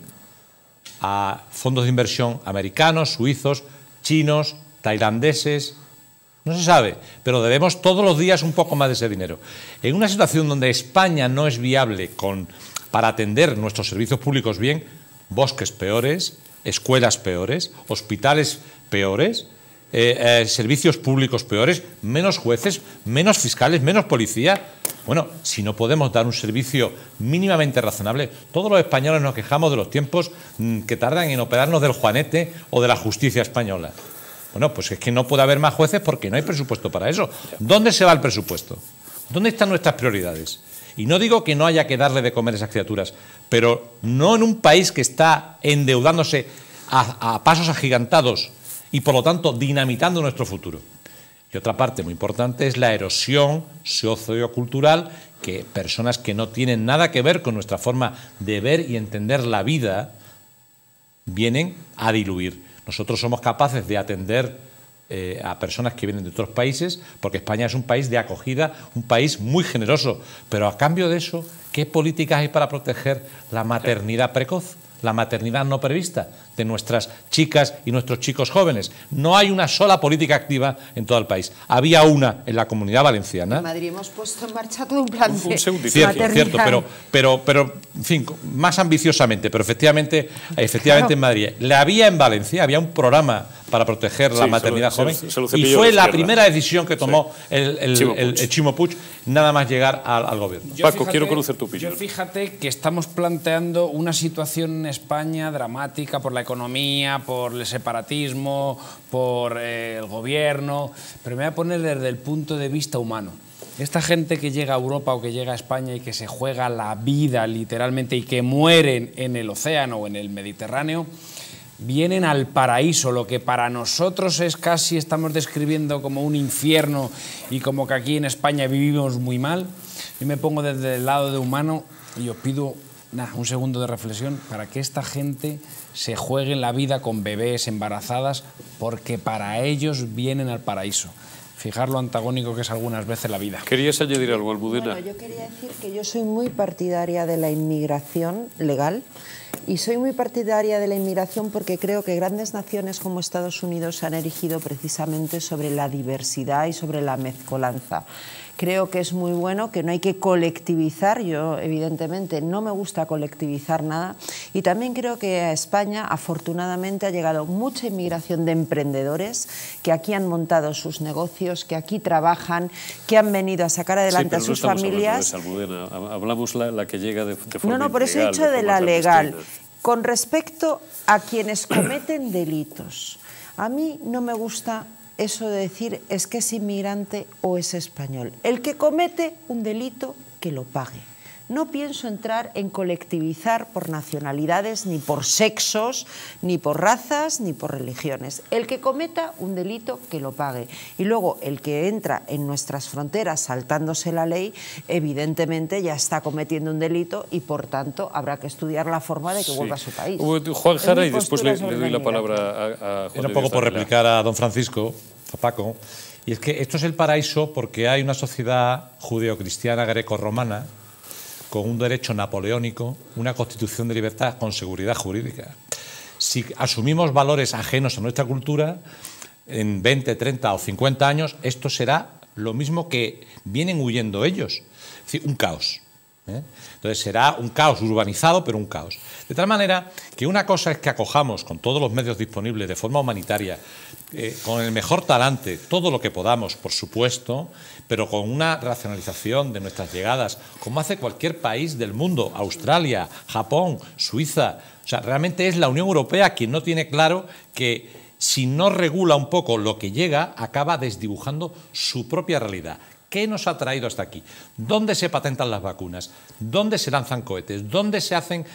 A fondos de inversión americanos, suizos, chinos, tailandeses. No se sabe, pero debemos todos los días un poco más de ese dinero. En una situación donde España no es viable para atender nuestros servicios públicos bien, bosques peores, escuelas peores, hospitales peores, servicios públicos peores, menos jueces, menos fiscales, menos policía. Bueno, si no podemos dar un servicio mínimamente razonable, todos los españoles nos quejamos de los tiempos que tardan en operarnos del juanete o de la justicia española. Bueno, pues es que no puede haber más jueces porque no hay presupuesto para eso. ¿Dónde se va el presupuesto? ¿Dónde están nuestras prioridades? Y no digo que no haya que darle de comer a esas criaturas, pero no en un país que está endeudándose a pasos agigantados y, por lo tanto, dinamitando nuestro futuro. Y otra parte muy importante es la erosión sociocultural que personas que no tienen nada que ver con nuestra forma de ver y entender la vida vienen a diluir. Nosotros somos capaces de atender a personas que vienen de otros países, porque España es un país de acogida, un país muy generoso, pero a cambio de eso, ¿qué políticas hay para proteger la maternidad precoz, la maternidad no prevista de nuestras chicas y nuestros chicos jóvenes? No hay una sola política activa en todo el país. Había una en la Comunidad Valenciana. En Madrid hemos puesto en marcha todo un plan de maternidad. Cierto, pero en fin, más ambiciosamente, pero efectivamente claro. En Madrid. La había en Valencia, había un programa para proteger la maternidad joven y fue la primera decisión que tomó el Chimo Puig, nada más llegar al gobierno. Paco, quiero conocer tu opinión. Yo fíjate que estamos planteando una situación en España dramática por la economía, por el separatismo, por el gobierno, pero me voy a poner desde el punto de vista humano. Esta gente que llega a Europa o que llega a España y que se juega la vida literalmente y que mueren en el océano o en el Mediterráneo, vienen al paraíso, lo que para nosotros es casi, estamos describiendo como un infierno y como que aquí en España vivimos muy mal. Yo me pongo desde el lado de humano y os pido un segundo de reflexión para que esta gente se juegue la vida con bebés, embarazadas, porque para ellos vienen al paraíso. Fijar lo antagónico que es algunas veces la vida. ¿Querías añadir algo, Almudena? Bueno, yo quería decir que yo soy muy partidaria de la inmigración legal, Y soy muy partidaria de la inmigración porque creo que grandes naciones como Estados Unidos se han erigido precisamente sobre la diversidad y sobre la mezcolanza. Creo que es muy bueno, que no hay que colectivizar. Yo, evidentemente, no me gusta colectivizar nada. Y también creo que a España, afortunadamente, ha llegado mucha inmigración de emprendedores que aquí han montado sus negocios, que aquí trabajan, que han venido a sacar adelante a sus familias. Hablamos la que llega de forma No, por eso he dicho de la legal. Con respecto a quienes cometen delitos, a mí no me gusta eso de decir es que es inmigrante o es español. El que comete un delito, que lo pague. No pienso entrar en colectivizar por nacionalidades, ni por sexos, ni por razas, ni por religiones. El que cometa un delito, que lo pague. Y luego, el que entra en nuestras fronteras saltándose la ley, evidentemente ya está cometiendo un delito y, por tanto, habrá que estudiar la forma de que vuelva a su país. Juan Jara, y después le doy la palabra a Juan. Era un poco por replicar a don Francisco, a Paco, y es que esto es el paraíso porque hay una sociedad judeocristiana greco-romana con un derecho napoleónico, una constitución de libertad con seguridad jurídica. Si asumimos valores ajenos a nuestra cultura, en 20, 30 o 50 años, esto será lo mismo que vienen huyendo ellos, es decir, un caos. Entonces será un caos urbanizado, pero un caos. De tal manera que una cosa es que acojamos con todos los medios disponibles de forma humanitaria, con el mejor talante, todo lo que podamos, por supuesto, pero con una racionalización de nuestras llegadas, como hace cualquier país del mundo, Australia, Japón, Suiza. O sea, realmente es la Unión Europea quien no tiene claro que si no regula un poco lo que llega, acaba desdibujando su propia realidad. ¿Qué nos ha traído hasta aquí? ¿Dónde se patentan las vacunas? ¿Dónde se lanzan cohetes? ¿Dónde se hacen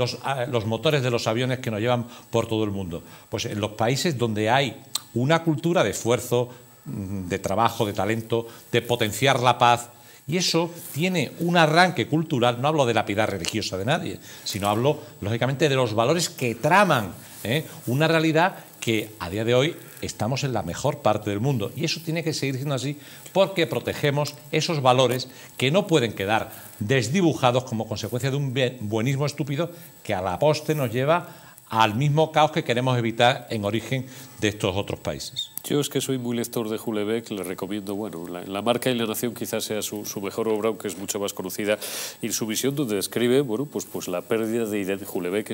los motores de los aviones que nos llevan por todo el mundo? Pues en los países donde hay una cultura de esfuerzo, de trabajo, de talento, de potenciar la paz. Y eso tiene un arranque cultural, no hablo de la piedad religiosa de nadie, sino hablo, lógicamente, de los valores que traman una realidad que a día de hoy estamos en la mejor parte del mundo. Y eso tiene que seguir siendo así porque protegemos esos valores que no pueden quedar desdibujados como consecuencia de un buenismo estúpido que a la postre nos lleva al mismo caos que queremos evitar en origen de estos otros países. Yo es que soy muy lector de Houellebecq, le recomiendo, bueno, La marca y la nación quizás sea su mejor obra, aunque es mucho más conocida, y su visión donde describe, bueno, pues la pérdida de identidad. Houellebecq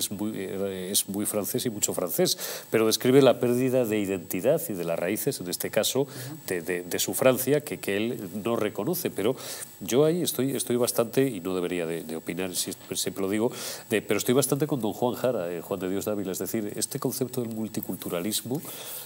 es muy francés y mucho francés, pero describe la pérdida de identidad y de las raíces, en este caso, de su Francia, que él no reconoce, pero yo ahí estoy bastante, y no debería de opinar, siempre lo digo, pero estoy bastante con don Juan Jara, Juan de Dios Dávila, es decir, este concepto del multiculturalismo.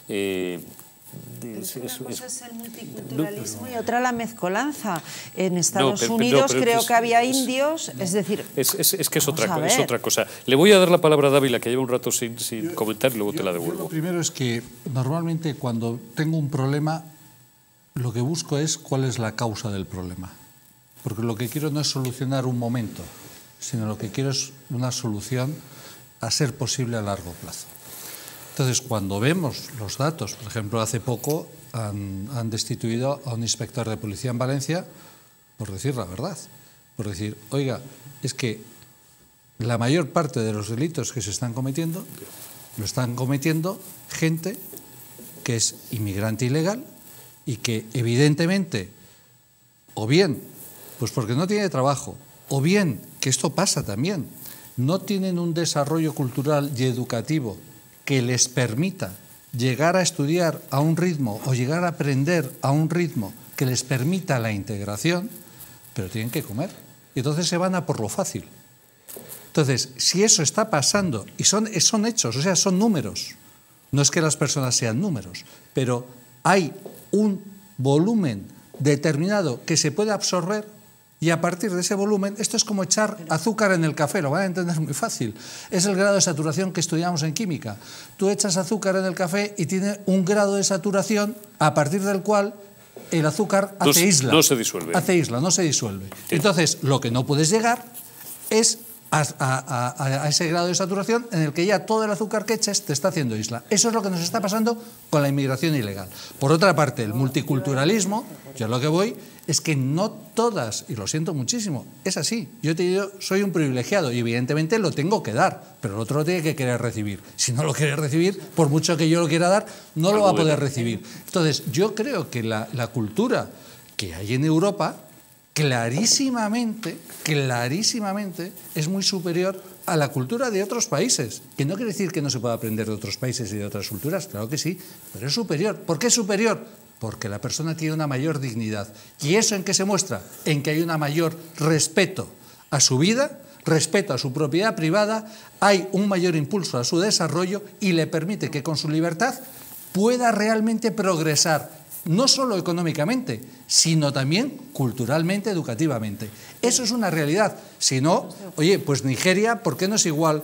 Una cosa es el multiculturalismo y otra la mezcolanza. En Estados Unidos creo que había indios, es decir... Es que es otra cosa. Le voy a dar la palabra a Dávila, que lleva un rato sin comentar, y luego te la devuelvo. Lo primero es que normalmente cuando tengo un problema, lo que busco es cuál es la causa del problema. Porque lo que quiero no es solucionar un momento, sino lo que quiero es una solución a ser posible a largo plazo. Entonces, cuando vemos los datos, por ejemplo, hace poco han destituido a un inspector de policía en Valencia por decir la verdad, por decir, oiga, es que la mayor parte de los delitos que se están cometiendo, lo están cometiendo gente que es inmigrante ilegal y que evidentemente, o bien, pues porque no tiene trabajo, o bien, que esto pasa también, no tienen un desarrollo cultural y educativo que les permita llegar a estudiar a un ritmo o llegar a aprender a un ritmo que les permita la integración, pero tienen que comer. Y entonces se van a por lo fácil. Entonces, si eso está pasando, y son hechos, o sea, son números, no es que las personas sean números, pero hay un volumen determinado que se puede absorber. Y a partir de ese volumen, esto es como echar azúcar en el café, lo van a entender muy fácil. Es el grado de saturación que estudiamos en química. Tú echas azúcar en el café y tiene un grado de saturación a partir del cual el azúcar hace isla. No se disuelve. Hace isla, no se disuelve. Sí. Entonces, lo que no puedes llegar es a ese grado de saturación en el que ya todo el azúcar que eches te está haciendo isla. Eso es lo que nos está pasando con la inmigración ilegal. Por otra parte, el multiculturalismo, yo a lo que voy es que no todas, y lo siento muchísimo, es así. Yo te digo, soy un privilegiado y evidentemente lo tengo que dar, pero el otro lo tiene que querer recibir. Si no lo quiere recibir, por mucho que yo lo quiera dar, no lo va a poder recibir. Entonces, yo creo que la cultura que hay en Europa clarísimamente es muy superior a la cultura de otros países, que no quiere decir que no se pueda aprender de otros países y de otras culturas, claro que sí, pero es superior. ¿Por qué es superior? Porque la persona tiene una mayor dignidad. ¿Y eso en qué se muestra? En que hay un mayor respeto a su vida, respeto a su propiedad privada, hay un mayor impulso a su desarrollo y le permite que con su libertad pueda realmente progresar, no solo económicamente, sino también culturalmente, educativamente. Eso es una realidad. Si no, oye, pues Nigeria, ¿por qué no es igual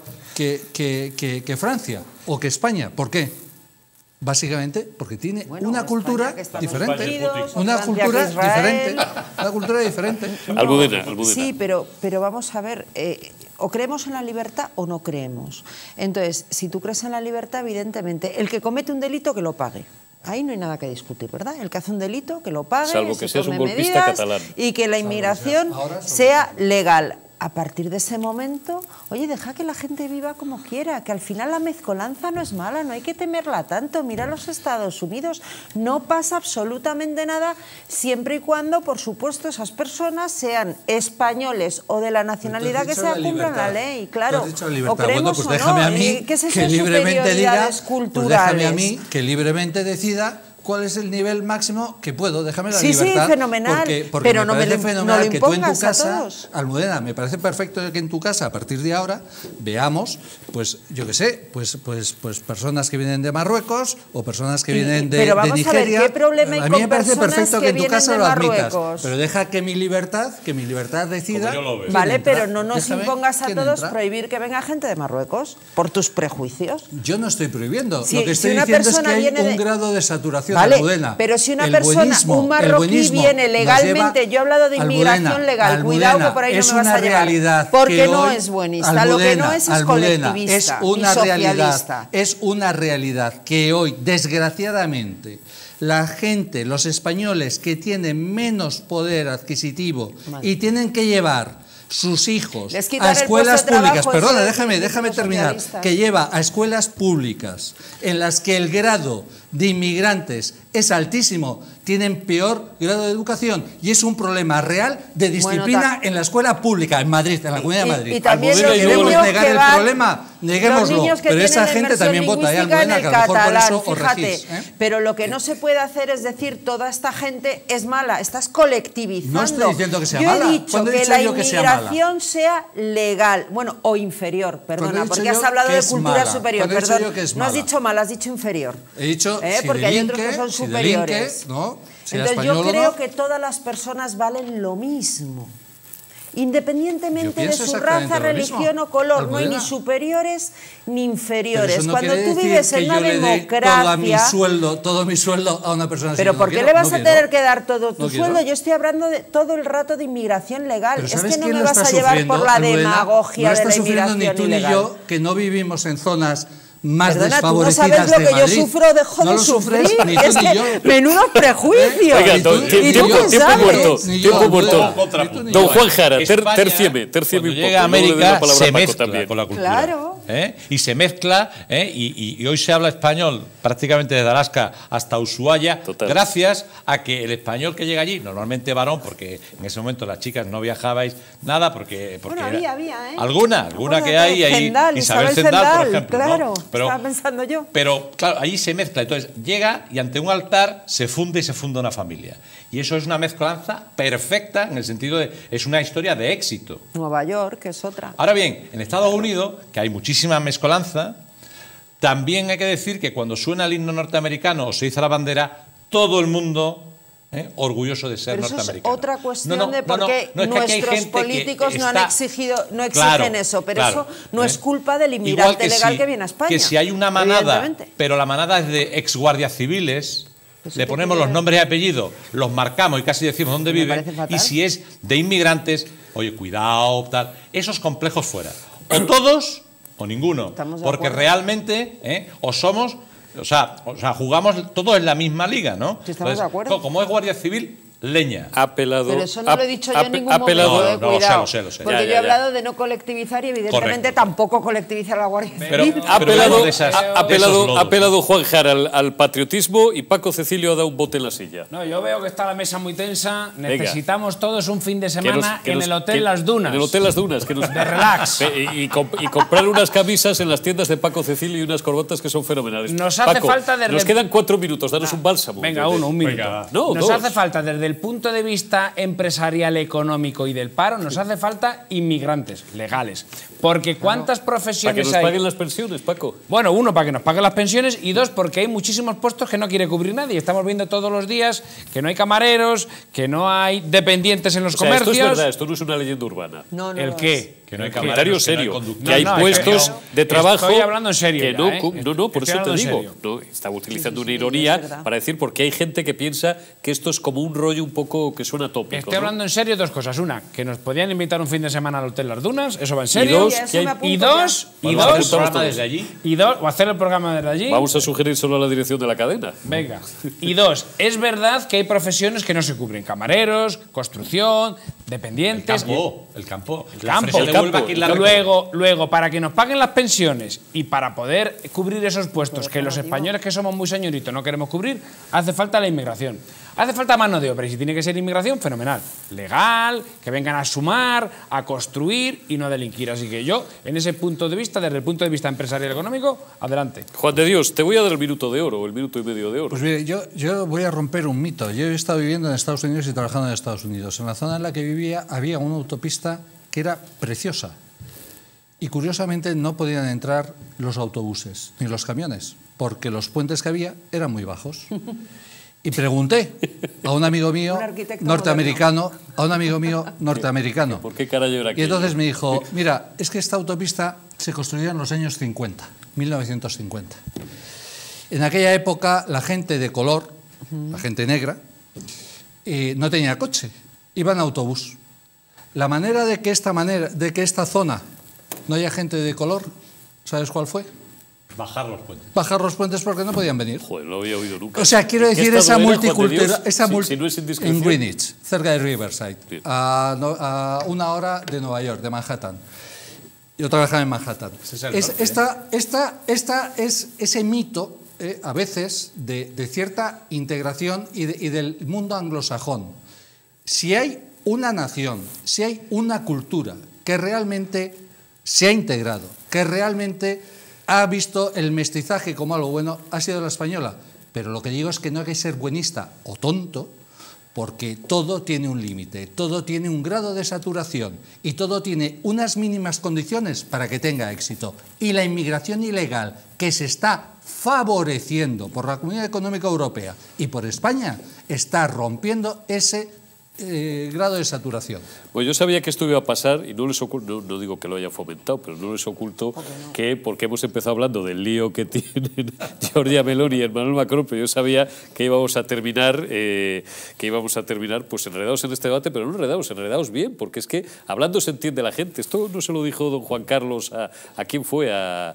que Francia o que España? ¿Por qué? Básicamente porque tiene una cultura diferente. Una cultura diferente. Almudena. Sí, pero vamos a ver, o creemos en la libertad o no creemos. Entonces, si tú crees en la libertad, evidentemente, el que comete un delito que lo pague. Ahí no hay nada que discutir, ¿verdad? El que hace un delito, que lo pague, salvo que seas un golpista catalán, y que la inmigración sea legal. A partir de ese momento, oye, deja que la gente viva como quiera, que al final la mezcolanza no es mala, no hay que temerla tanto. Mira los Estados Unidos, no pasa absolutamente nada siempre y cuando, por supuesto, esas personas sean españoles o de la nacionalidad que sea, cumplan la ley, claro. O creemos pues déjame o no, a mí que es que libremente diga, culturales. Déjame a mí que libremente decida cuál es el nivel máximo que puedo. Déjame la libertad. Sí, fenomenal. Porque pero me parece fenomenal que tú en tu casa, Almudena, me parece perfecto que en tu casa, a partir de ahora, veamos, pues yo qué sé, pues personas que vienen de Marruecos o personas que vienen de Nigeria. Pero vamos a ver, ¿qué problema hay con a mí me parece perfecto que en tu casa lo admitas. Pero deja que mi libertad decida. Vale, pero no nos impongas a todos prohibir que venga gente de Marruecos por tus prejuicios. Yo no estoy prohibiendo. Lo que estoy diciendo es que hay un grado de saturación. Vale, Almudena, pero si una persona, un marroquí viene legalmente, yo he hablado de inmigración legal, cuidado que por ahí no me vas a llevar, porque no es buenista, lo que no es colectivista, es una realidad que hoy, desgraciadamente, la gente, los españoles que tienen menos poder adquisitivo y tienen que llevar sus hijos a escuelas públicas, perdona, déjame terminar, que lleva a escuelas públicas en las que el grado de inmigrantes es altísimo, tienen peor grado de educación y es un problema real de disciplina en la escuela pública en Madrid, en la Comunidad de Madrid. Y también los ¿queremos niños negar el problema? Neguémoslo, pero esa gente también vota, Almudena, que a lo mejor por eso os regís. Pero lo que no se puede hacer es decir toda esta gente es mala, estás colectivizando. No estoy diciendo que sea yo mala. He dicho que la inmigración sea legal, bueno, o inferior, perdona, porque has hablado de cultura superior, perdón, no has dicho mala, has dicho inferior. He dicho porque hay otros que son superiores. ¿no? Entonces yo creo que todas las personas valen lo mismo, independientemente de su raza, religión o color. No hay ni superiores ni inferiores. Cuando tú vives en una democracia, todo mi sueldo a una persona. Pero ¿por qué le vas a tener que dar todo tu sueldo? Yo estoy hablando de todo el rato de inmigración legal. Es que no me vas a llevar por la demagogia de la inmigración ilegal. Ni tú ni yo, que no vivimos en zonas más desfavorecidas de Madrid. ¿Tú no sabes lo que yo sufro? Dejo de sufrir. Es que menudo prejuicio. Oiga, tiempo muerto. Don Juan Jara, tercieme cuando llega a América se mezcla con la cultura. Claro. Y se mezcla, y hoy se habla español prácticamente desde Alaska hasta Ushuaia, gracias a que el español que llega allí, normalmente varón, porque en ese momento las chicas no viajabais nada, porque bueno, había, alguna que hay ahí, Isabel Zendal, por ejemplo, claro. ¿no? Estaba pensando yo. Pero claro, allí se mezcla. Entonces llega y ante un altar se funde y se funda una familia. Y eso es una mezcolanza perfecta en el sentido de es una historia de éxito. Nueva York, que es otra. Ahora bien, en Estados Unidos, que hay muchísima mezcolanza, también hay que decir que cuando suena el himno norteamericano o se iza la bandera, todo el mundo orgulloso de ser norteamericano. Eso es otra cuestión de por qué nuestros políticos no han exigido, no exigen eso, pero eso no es culpa del inmigrante legal que viene a España. Que si hay una manada, pero la manada es de exguardias civiles, le ponemos los nombres y apellidos, los marcamos y casi decimos dónde viven, y si es de inmigrantes, oye, cuidado, tal. Esos complejos fuera. O todos o ninguno. Porque realmente o somos, o sea, jugamos todos en la misma liga, ¿no? Sí, estamos de acuerdo. Como es Guardia Civil, leña. Pero eso no lo he dicho yo en ningún momento, cuidado. Lo sé. Porque yo he hablado de no colectivizar y evidentemente tampoco colectivizar a la Guardia Civil. Ha apelado Juan Jara al patriotismo y Paco Cecilio ha dado un bote en la silla. No, yo veo que está la mesa muy tensa. Necesitamos todos un fin de semana en el Hotel Las Dunas. En el Hotel Las Dunas. De relax. Y comprar unas camisas en las tiendas de Paco Cecilio y unas corbatas que son fenomenales. Nos hace falta nos quedan 4 minutos, danos un bálsamo. Venga, un minuto. Nos hace falta desde el punto de vista empresarial, económico y del paro, nos hace falta inmigrantes legales. Porque ¿cuántas profesiones hay? Para que nos paguen las pensiones, Paco. Bueno, uno, para que nos paguen las pensiones, y dos, porque hay muchísimos puestos que no quiere cubrir nadie. Estamos viendo todos los días que no hay camareros, que no hay dependientes en los comercios. Esto es verdad, esto no es una leyenda urbana. ¿El qué? Que no hay camareros, serio. Que hay puestos de trabajo. Estoy hablando en serio. No, por eso te digo. No, estaba utilizando una ironía para decir, porque hay gente que piensa que esto es como un rollo un poco que suena tópico. Estoy hablando en serio dos cosas. Una, que nos podían invitar un fin de semana al Hotel Las Dunas, eso va en serio. Y dos, o hacer el programa desde allí. Vamos a sugerir solo a la dirección de la cadena. Venga. Y dos, es verdad que hay profesiones que no se cubren. Camareros, construcción, dependientes. El campo. Luego, para que nos paguen las pensiones y para poder cubrir esos puestos que los españoles que somos muy señoritos no queremos cubrir, hace falta la inmigración. Hace falta mano de obra y si tiene que ser inmigración, fenomenal. Legal, que vengan a sumar, a construir y no a delinquir. Así que yo, en ese punto de vista, desde el punto de vista empresarial y económico, adelante. Juan de Dios, te voy a dar el minuto de oro, o el minuto y medio de oro. Pues mire, yo voy a romper un mito. Yo he estado viviendo en Estados Unidos y trabajando en Estados Unidos. En la zona en la que vivía había una autopista que era preciosa. Y curiosamente no podían entrar los autobuses ni los camiones, porque los puentes que había eran muy bajos. Y pregunté a un amigo mío norteamericano, ¿Por qué carajo era aquí? Y entonces me dijo, mira, es que esta autopista se construyó en los años 50, 1950. En aquella época la gente de color, la gente negra, no tenía coche, iba en autobús. La manera de que esta zona no haya gente de color, ¿sabes cuál fue? Bajar los puentes. Bajar los puentes porque no podían venir. Joder, no lo había oído nunca. O sea, quiero decir, esa multicultural... no en Greenwich, cerca de Riverside, a 1 hora de Nueva York, de Manhattan. Yo trabajaba en Manhattan. Esta es ese mito, a veces, de cierta integración y del mundo anglosajón. Si hay una nación, si hay una cultura que realmente se ha integrado, que realmente ha visto el mestizaje como algo bueno, ha sido la española. Pero lo que digo es que no hay que ser buenista o tonto, porque todo tiene un límite, todo tiene un grado de saturación y todo tiene unas mínimas condiciones para que tenga éxito. Y la inmigración ilegal que se está favoreciendo por la Comunidad Económica Europea y por España está rompiendo ese grado de saturación. Pues yo sabía que esto iba a pasar y no les oculto, no digo que lo haya fomentado, pero no les oculto que, porque hemos empezado hablando del lío que tienen Giorgia Meloni y Emmanuel Macron, pero yo sabía que íbamos a terminar pues enredados en este debate, pero no enredados bien, porque es que hablando se entiende la gente. Esto no se lo dijo don Juan Carlos a quién fue,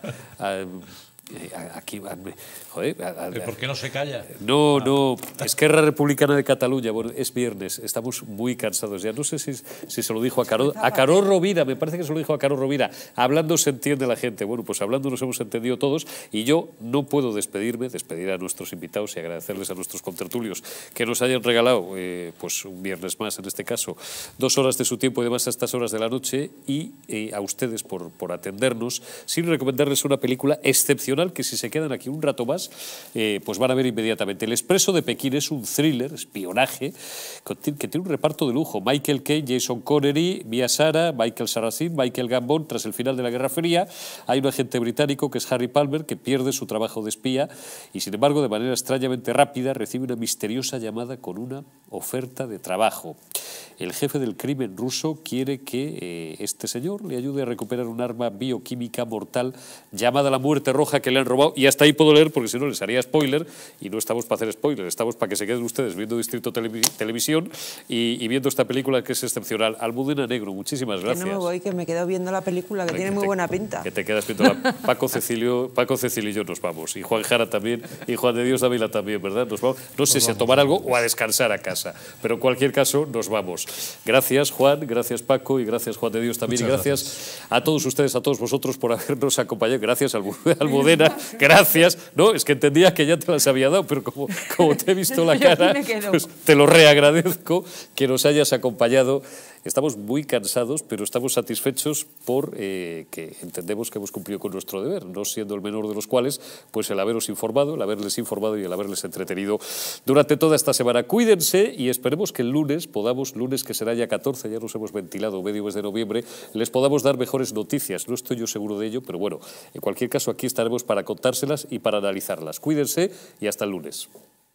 ¿Por qué no se calla? No, Esquerra Republicana de Cataluña. Bueno, es viernes, estamos muy cansados ya. No sé si se lo dijo a Carol Rovira, me parece que se lo dijo a Carol Rovira. Hablando se entiende la gente. Bueno, pues hablando nos hemos entendido todos y yo no puedo despedir a nuestros invitados y agradecerles a nuestros contertulios que nos hayan regalado pues un viernes más, en este caso, 2 horas de su tiempo y además a estas horas de la noche y a ustedes por atendernos, sin recomendarles una película excepcional que si se quedan aquí un rato más pues van a ver inmediatamente. El Expreso de Pekín es un thriller, espionaje, que tiene un reparto de lujo. Michael Caine, Jason Connery, Mia Sara, Michael Sarrazin, Michael Gambon. Tras el final de la Guerra Fría hay un agente británico que es Harry Palmer, que pierde su trabajo de espía y sin embargo de manera extrañamente rápida recibe una misteriosa llamada con una oferta de trabajo. el jefe del crimen ruso quiere que este señor le ayude a recuperar un arma bioquímica mortal llamada la muerte roja que le han robado. Y hasta ahí puedo leer, porque si no les haría spoiler, y no estamos para hacer spoiler, estamos para que se queden ustedes viendo Distrito Televisión y viendo esta película que es excepcional. Almudena Negro, muchísimas gracias. Que no me voy, que me quedo viendo la película, que tiene muy buena pinta. Que te quedas viendo Paco Cecilio y yo nos vamos, y Juan Jara también, y Juan de Dios Dávila también, ¿verdad? Nos vamos, no sé si a tomar algo o a descansar a casa, pero en cualquier caso nos vamos. Gracias Juan, gracias Paco y gracias Juan de Dios también. Muchas gracias a todos ustedes, a todos vosotros por habernos acompañado. Gracias Almudena, gracias. No, es que entendía que ya te las había dado, pero como te he visto la cara, pues te lo reagradezco que nos hayas acompañado. Estamos muy cansados, pero estamos satisfechos por que entendemos que hemos cumplido con nuestro deber, no siendo el menor de los cuales, pues el haberles informado y el haberles entretenido durante toda esta semana. Cuídense y esperemos que el lunes lunes que será ya 14, ya nos hemos ventilado medio mes de noviembre, les podamos dar mejores noticias. No estoy yo seguro de ello, pero bueno, en cualquier caso aquí estaremos para contárselas y para analizarlas. Cuídense y hasta el lunes.